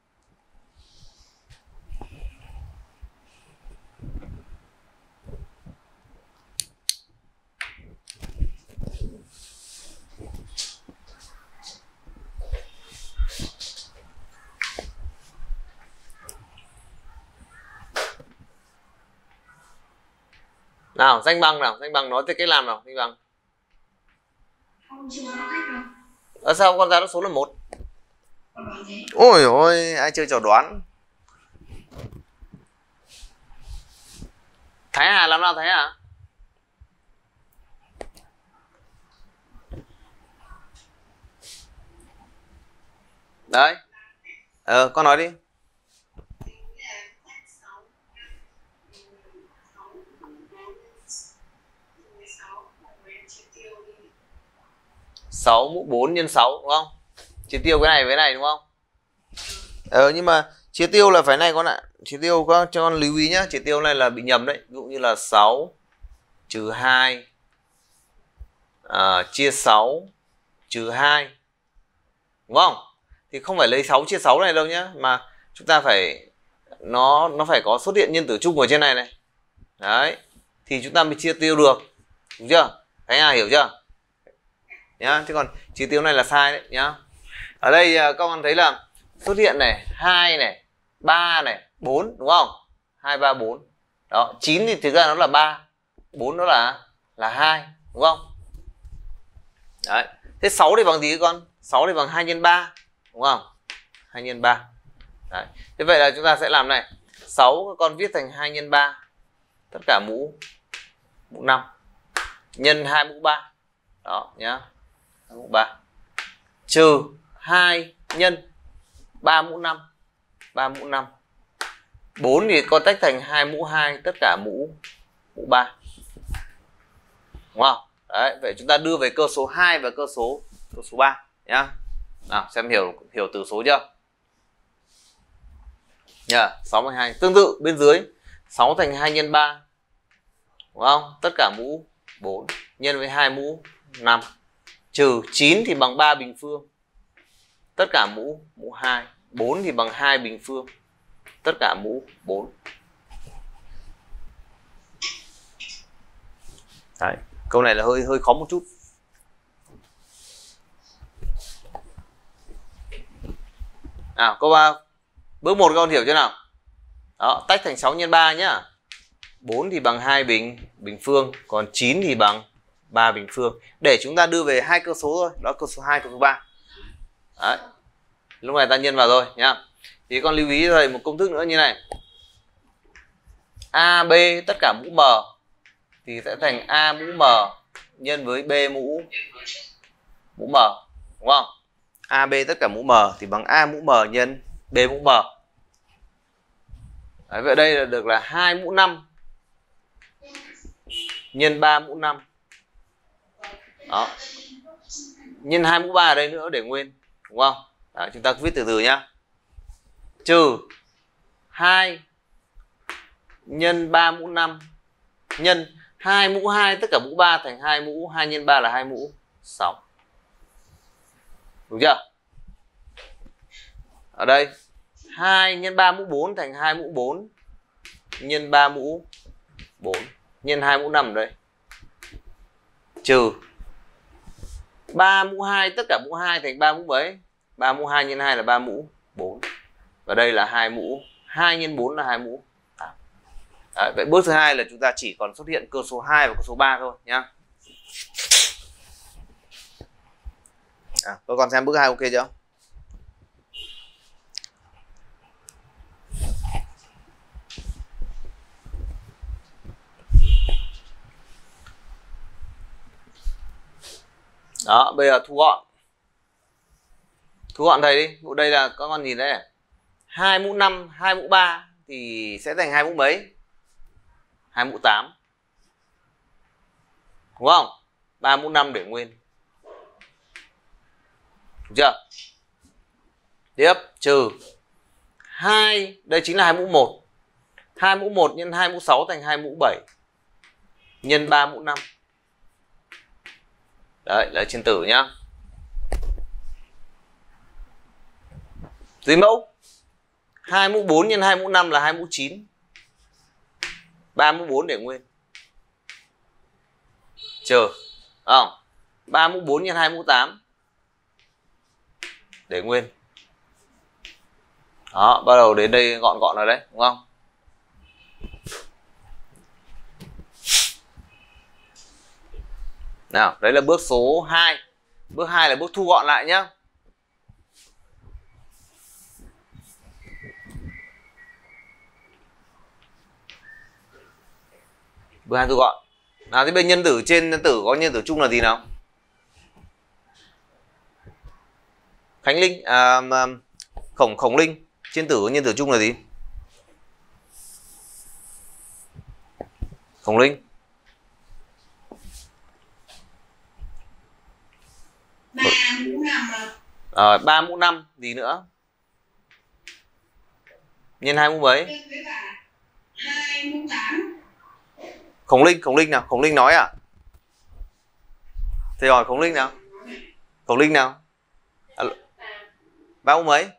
Nào, danh bằng nào, danh bằng nói tới cách làm nào, danh bằng. Ở sao con ra nó số là một? Ôi ôi, ai chơi trò đoán. Thái Hà làm nào Thái Hà? Đấy. Ờ, con nói đi. sáu mũ bốn nhân sáu đúng không? Chia tiêu cái này với này đúng không? Ờ nhưng mà chia tiêu là phải này con ạ. Chia tiêu có cho con lưu ý nhá, chia tiêu này là bị nhầm đấy. Ví dụ như là sáu trừ hai à, chia sáu trừ hai. Đúng không? Thì không phải lấy sáu chia sáu này đâu nhá, mà chúng ta phải nó nó phải có xuất hiện nhân tử chung ở trên này này. Đấy. Thì chúng ta mới chia tiêu được. Đúng chưa? Thấy à, hiểu chưa? Nhá, chứ còn chia tiêu này là sai đấy nhá. Ở đây các con thấy là xuất hiện này, hai này, ba này, bốn đúng không? hai ba bốn. Đó, chín thì thực ra nó là ba, bốn nó là là hai, đúng không? Đấy. Thế sáu thì bằng gì các con? sáu thì bằng hai nhân ba, đúng không? hai nhân ba. Đấy. Thế vậy là chúng ta sẽ làm này. sáu các con viết thành hai nhân ba. Tất cả mũ mũ năm nhân hai mũ ba. Đó nhá. Mũ ba trừ hai nhân ba mũ năm, ba mũ năm. bốn thì con tách thành hai mũ hai, tất cả mũ mũ ba. Đúng không? Đấy, vậy chúng ta đưa về cơ số hai và cơ số cơ số ba nhá. Nào, xem hiểu hiểu từ số chưa? Nhá, sáu mươi hai. Tương tự bên dưới sáu thành hai nhân ba. Đúng không? Tất cả mũ bốn nhân với hai mũ năm. Trừ chín thì bằng ba bình phương. Tất cả mũ mũ hai. bốn thì bằng hai bình phương. Tất cả mũ bốn. Đấy, câu này là hơi hơi khó một chút. Nào, câu ba. Bước một con hiểu chưa nào? Đó, tách thành sáu nhân ba nhá. bốn thì bằng hai bình bình phương, còn chín thì bằng ba bình phương. Để chúng ta đưa về hai cơ số thôi, đó cơ số hai, cơ số ba. Đấy. Lúc này ta nhân vào rồi nhá. Thì con lưu ý cho thầy một công thức nữa như này. a bê tất cả mũ m thì sẽ thành a mũ m nhân với b mũ mũ m, đúng không? a bê tất cả mũ m thì bằng a mũ m nhân b mũ m. Đấy, vậy đây là được là hai mũ năm nhân ba mũ năm. Đó. Nhân hai mũ ba ở đây nữa để nguyên, đúng không? Đó, chúng ta viết từ từ nhá. Trừ hai nhân ba mũ năm nhân hai mũ hai, tất cả mũ ba thành hai mũ, hai nhân ba là hai mũ, sáu. Đúng chưa? Ở đây hai nhân ba mũ bốn thành hai mũ bốn nhân ba mũ bốn nhân hai mũ năm ở đây. Trừ ba mũ hai, tất cả mũ hai thành ba mũ mấy? ba mũ hai nhân hai là ba mũ bốn. Và đây là hai mũ, hai nhân bốn là hai mũ tám. Đấy, vậy bước thứ hai là chúng ta chỉ còn xuất hiện cơ số hai và cơ số ba thôi nhá. À, tôi còn xem bước hai ok chưa? Đó, bây giờ thu gọn. Thu gọn thầy đi. Đây là các con nhìn đây này. hai mũ năm, hai mũ ba thì sẽ thành hai mũ mấy? hai mũ tám. Đúng không? ba mũ năm để nguyên. Đúng chưa? Tiếp trừ hai, đây chính là hai mũ một. hai mũ một nhân hai mũ sáu thành hai mũ bảy nhân ba mũ năm. Đấy, là trên tử nhá. Dưới mẫu hai mũ bốn nhân hai mũ năm là hai mũ chín. ba mũ bốn để nguyên. Trừ không? ba mũ bốn nhân hai mũ tám để nguyên. Đó, bắt đầu đến đây gọn gọn rồi đấy, đúng không? Nào, đấy là bước số hai. Bước hai là bước thu gọn lại nhá. Bước hai thu gọn. Nào thì bên nhân tử trên nhân tử có nhân tử chung là gì nào? Khánh Linh à, Khổng Khổng Linh, trên tử có nhân tử chung là gì? Khổng Linh. ba mũ năm à? Ờ, ba mũ năm gì nữa? Nhân hai mũ mấy? Với cả hai mũ tám. Khổng Linh, Khổng Linh nào? Khổng Linh nói à? Thầy hỏi Khổng Linh nào? Khổng Linh nào? À, ba mũ mấy?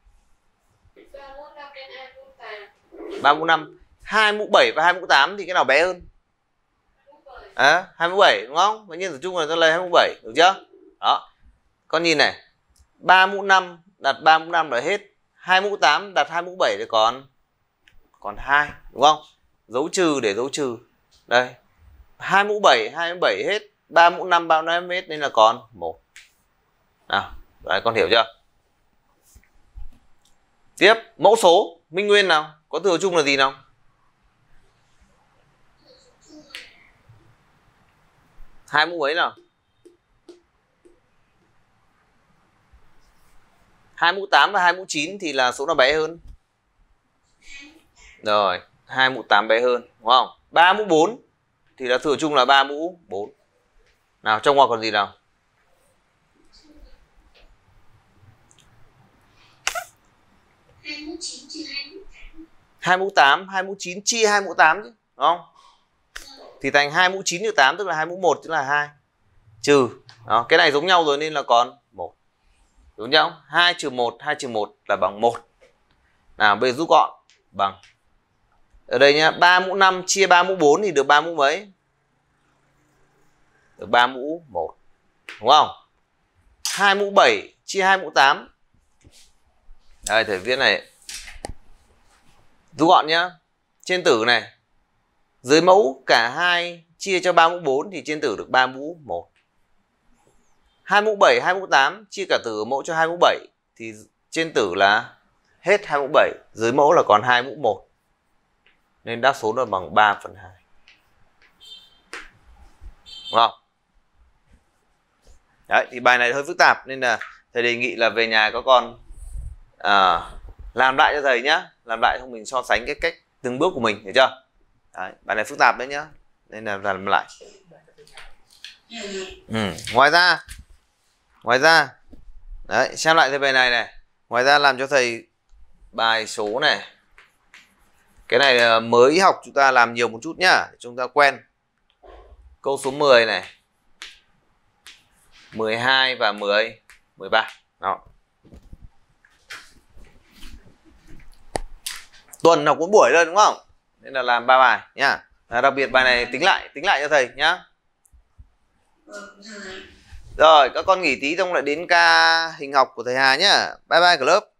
ba mũ năm. hai mũ bảy và hai mũ tám thì cái nào bé hơn? À, hai mũ bảy đúng không? Và nhân tử chung là tôi lấy hai mũ bảy, được chưa? Đó. Con nhìn này. ba mũ năm đặt ba mũ năm là hết. hai mũ tám đặt hai mũ bảy thì còn còn hai, đúng không? Dấu trừ để dấu trừ. Đây. hai mũ bảy, hai mũ bảy hết. ba mũ năm, ba mũ năm hết nên là còn một. Nào, đấy con hiểu chưa? Tiếp, mẫu số minh nguyên nào? Có thừa chung là gì nào? Hai mũ mấy nào? hai mũ tám và hai mũ chín thì là số nào bé hơn? Rồi, hai mũ tám bé hơn, đúng không? ba mũ bốn thì là thừa chung là ba mũ bốn. Nào, trong ngoặc còn gì nào? hai mũ tám, hai mũ chín chia hai mũ tám chứ, đúng không? Thì thành hai mũ chín trừ tám tức là hai mũ một tức là hai. Trừ. Đó, cái này giống nhau rồi nên là còn một. Đúng không? hai trừ một, hai trừ một là bằng một. Nào, bây giờ rút gọn bằng. Ở đây nhá, ba mũ năm chia ba mũ bốn thì được ba mũ mấy? Được ba mũ một. Đúng không? hai mũ bảy chia hai mũ tám. Đây, thầy viết này. Rút gọn nhá. Trên tử này. Dưới mẫu cả hai chia cho ba mũ bốn thì trên tử được ba mũ một. hai mũ bảy, hai mũ tám chia cả tử mẫu cho hai mũ bảy thì trên tử là hết hai mũ bảy, dưới mẫu là còn hai mũ một. Nên đáp số là bằng ba phần hai. Đúng không? Đấy, thì bài này hơi phức tạp nên là thầy đề nghị là về nhà các con à, làm lại cho thầy nhá. Làm lại xong mình so sánh cái cách từng bước của mình, hiểu chưa? Đấy, bài này phức tạp đấy nhá. Nên là làm lại. Ừ. Ngoài ra Ngoài ra đấy, xem lại cái bài này này. Ngoài ra làm cho thầy bài số này. Cái này mới học chúng ta làm nhiều một chút nhá, để chúng ta quen. Câu số mười này, mười hai và mười, mười ba. Đó. Tuần học cuốn buổi thôi đúng không? Nên là làm ba bài nhá. À, đặc biệt bài này tính lại, tính lại cho thầy nhá. Rồi, các con nghỉ tí xong lại đến ca hình học của thầy Hà nhá. Bye bye cả lớp.